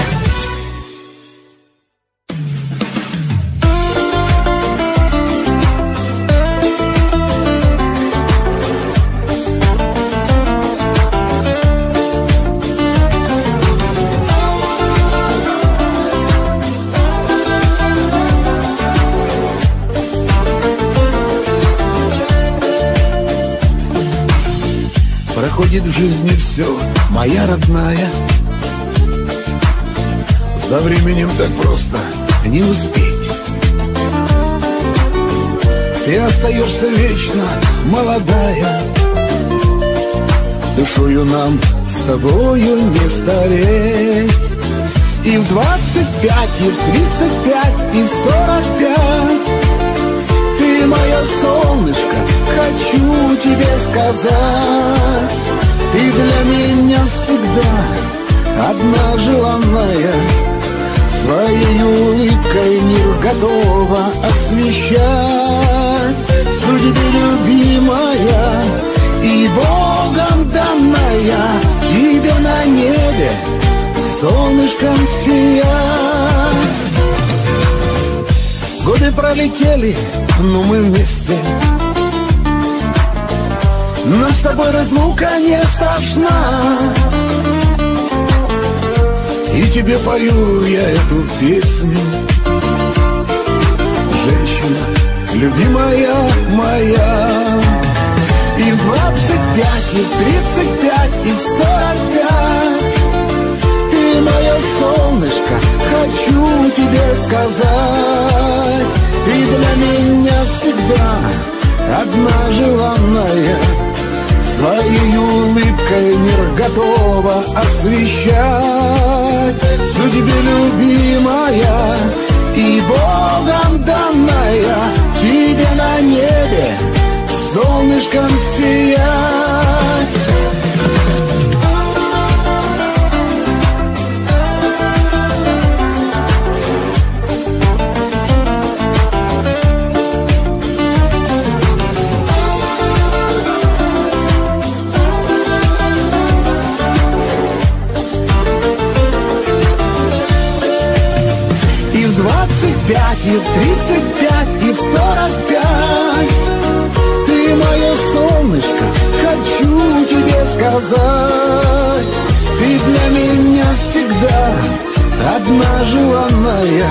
Проходит в жизни все, моя родная. За временем так просто не успеть. Ты остаешься вечно молодая. Душою нам с тобою не стареть. И в двадцать пять, и в тридцать пять, и в сорок пять. Ты мое солнышко, хочу тебе сказать. Ты для меня всегда одна желанная. Своей улыбкой мир готова освещать. В судьбе любимая и Богом данная. Тебе на небе солнышком сиять. Годы пролетели, но мы вместе. Нам с тобой разлука не страшна. И тебе пою я эту песню. Женщина, любимая моя. И в двадцать пять, и в тридцать пять, и в сорок пять. Ты мое солнышко, хочу тебе сказать. Ты для меня всегда одна желанная. Своей улыбкой мир готова освещать. В судьбе любимая и Богом данная. Тебе на небе солнышком сиять. И в тридцать пять, и в сорок пять. Ты мое солнышко, хочу тебе сказать. Ты для меня всегда одна желанная.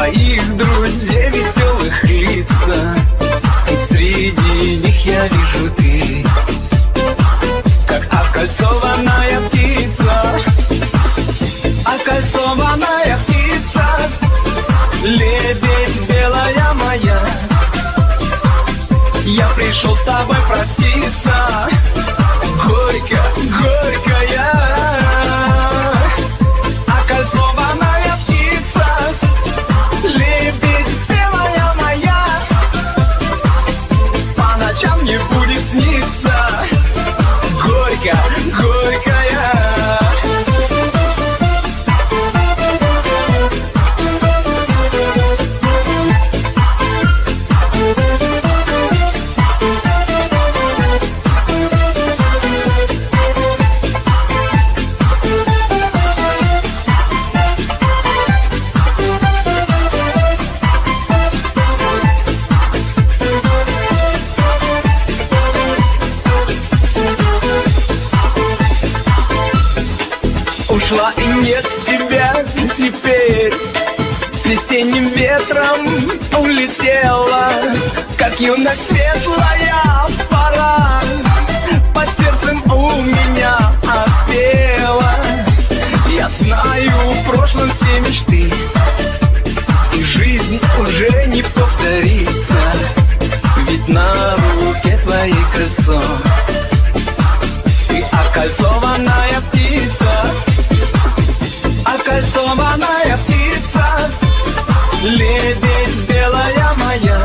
твоих друзей веселых лица, и среди них я вижу ты, как окольцованная птица. Окольцованная птица, лебедь белая моя, я пришел с тобой проститься. Горько, горькая, окольцованная птица, лебедь белая моя, по ночам не будет сниться. Горько, горькая. Ушла и нет тебя теперь, с весенним ветром улетела, как юность светлая пора, под сердцем у меня опела. Я знаю в прошлом все мечты, и жизнь уже не повторится, ведь на руке твоей кольцо, ты окольцованная птица. Окольцованная птица, лебедь белая моя,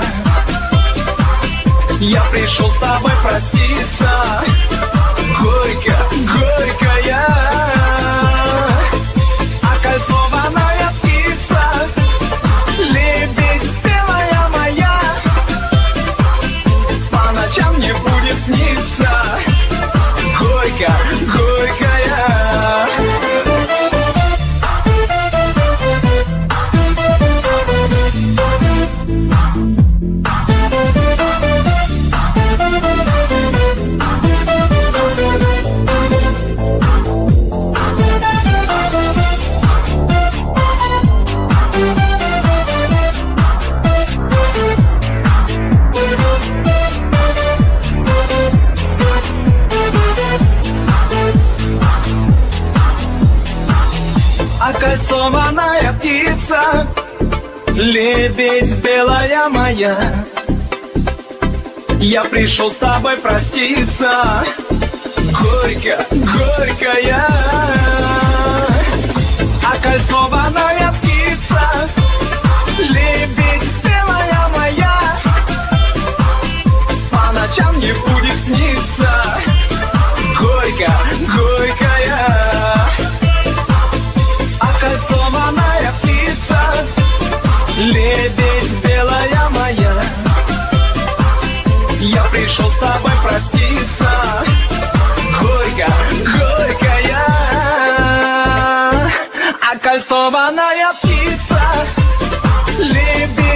я пришел с тобой проститься. Горько, горькая, окольцованная птица, лебедь белая моя, по ночам не будет сниться. Горько, горькая. Окольцованная птица, лебедь белая моя, я пришел с тобой проститься. Горько, горькая, окольцованная птица, лебедь белая моя, по ночам не будет сниться. Горько, горькая, окольцованная птица, лебедь белая моя, я пришел с тобой проститься. Горько, горькая, окольцованная птица, лебедь